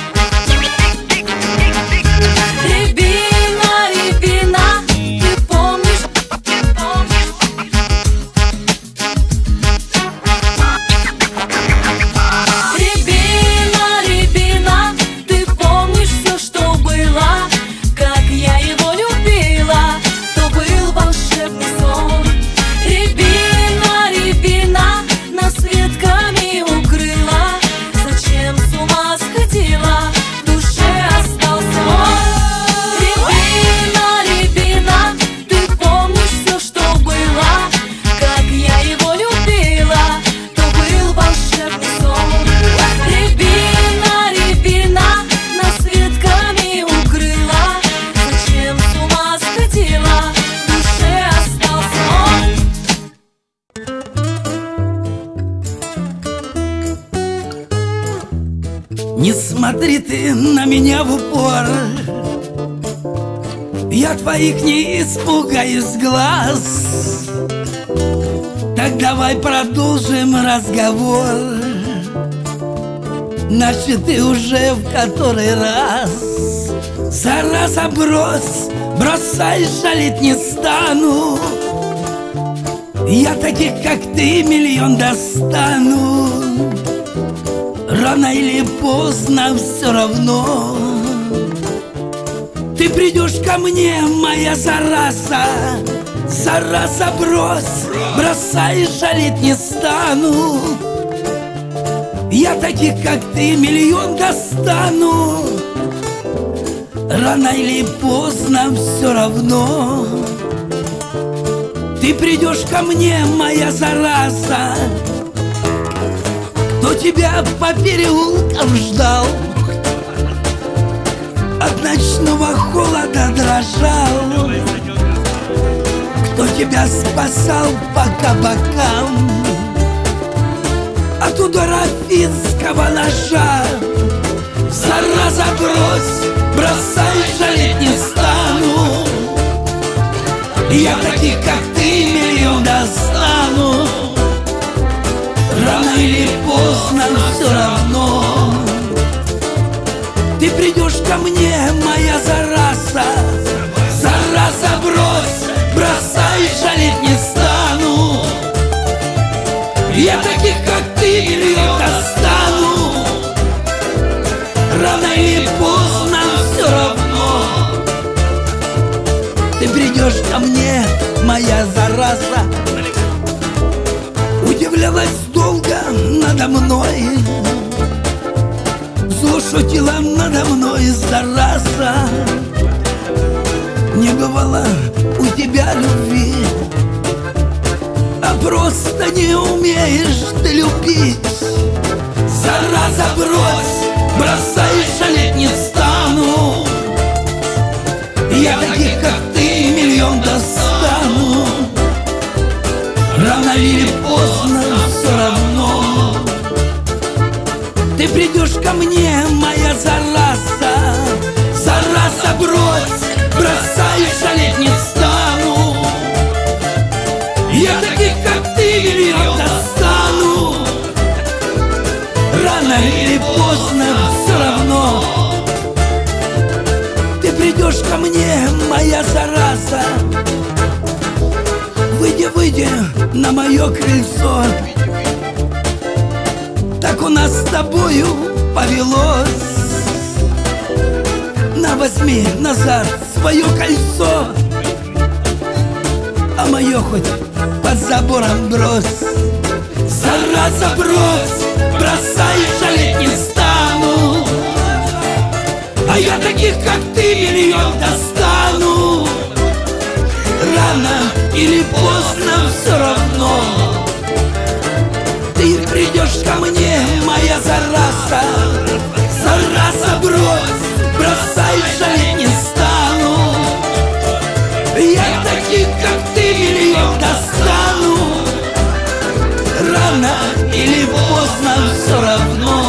Рябина, рябина, ты помнишь, Рябина, рябина, ты помнишь все, что было, как я его любила, то был волшебный сон. Рябина, Не смотри ты на меня в упор, я твоих не испугаюсь глаз. Так давай продолжим разговор, значит ты уже в который раз. Зараза, бросай, жалеть не стану. Я таких, как ты, миллион достану. Рано или поздно все равно ты придешь ко мне, моя зараза. Зараза, бросай, жалеть не стану. Я таких, как ты, миллион достану. Рано или поздно все равно ты придешь ко мне, моя зараза. Кто тебя по переулкам ждал, от ночного холода дрожал, кто тебя спасал по кабакам от удара финского ножа. Зараза, бросай, жалеть не стану. Я таких, как ты, миллион достану. Рано или поздно все равно ты придешь ко мне, моя зараза. Зараза, бросай, жалеть не стану. Я таких, как ты, миллион достану. Рано или поздно все равно ты придешь ко мне, моя зараза. Удивлялась долго надо мной, зло шутила надо мной, зараза. Не бывало у тебя любви, а просто не умеешь ты любить. Зараза, бросай, жалеть не стану. Я таких, как ты, миллион достану. Рано или поздно все равно ты придешь ко мне, моя зараза. Зараза, бросай, жалеть не стану. Я таких, как ты, миллион достану. Рано или поздно все равно ты придешь ко мне, моя зараза. Выйди на мое крыльцо, так у нас с тобою повелось. Возьми назад свое кольцо, а мое хоть под забором брось. Зараза, бросай, жалеть не стану. А я таких, как ты, миллион достану. Рано или поздно все равно ты придешь ко мне, моя зараза. Зараза, бросай, жалеть не стану. Я таких, как ты, миллион достану. Рано или поздно все равно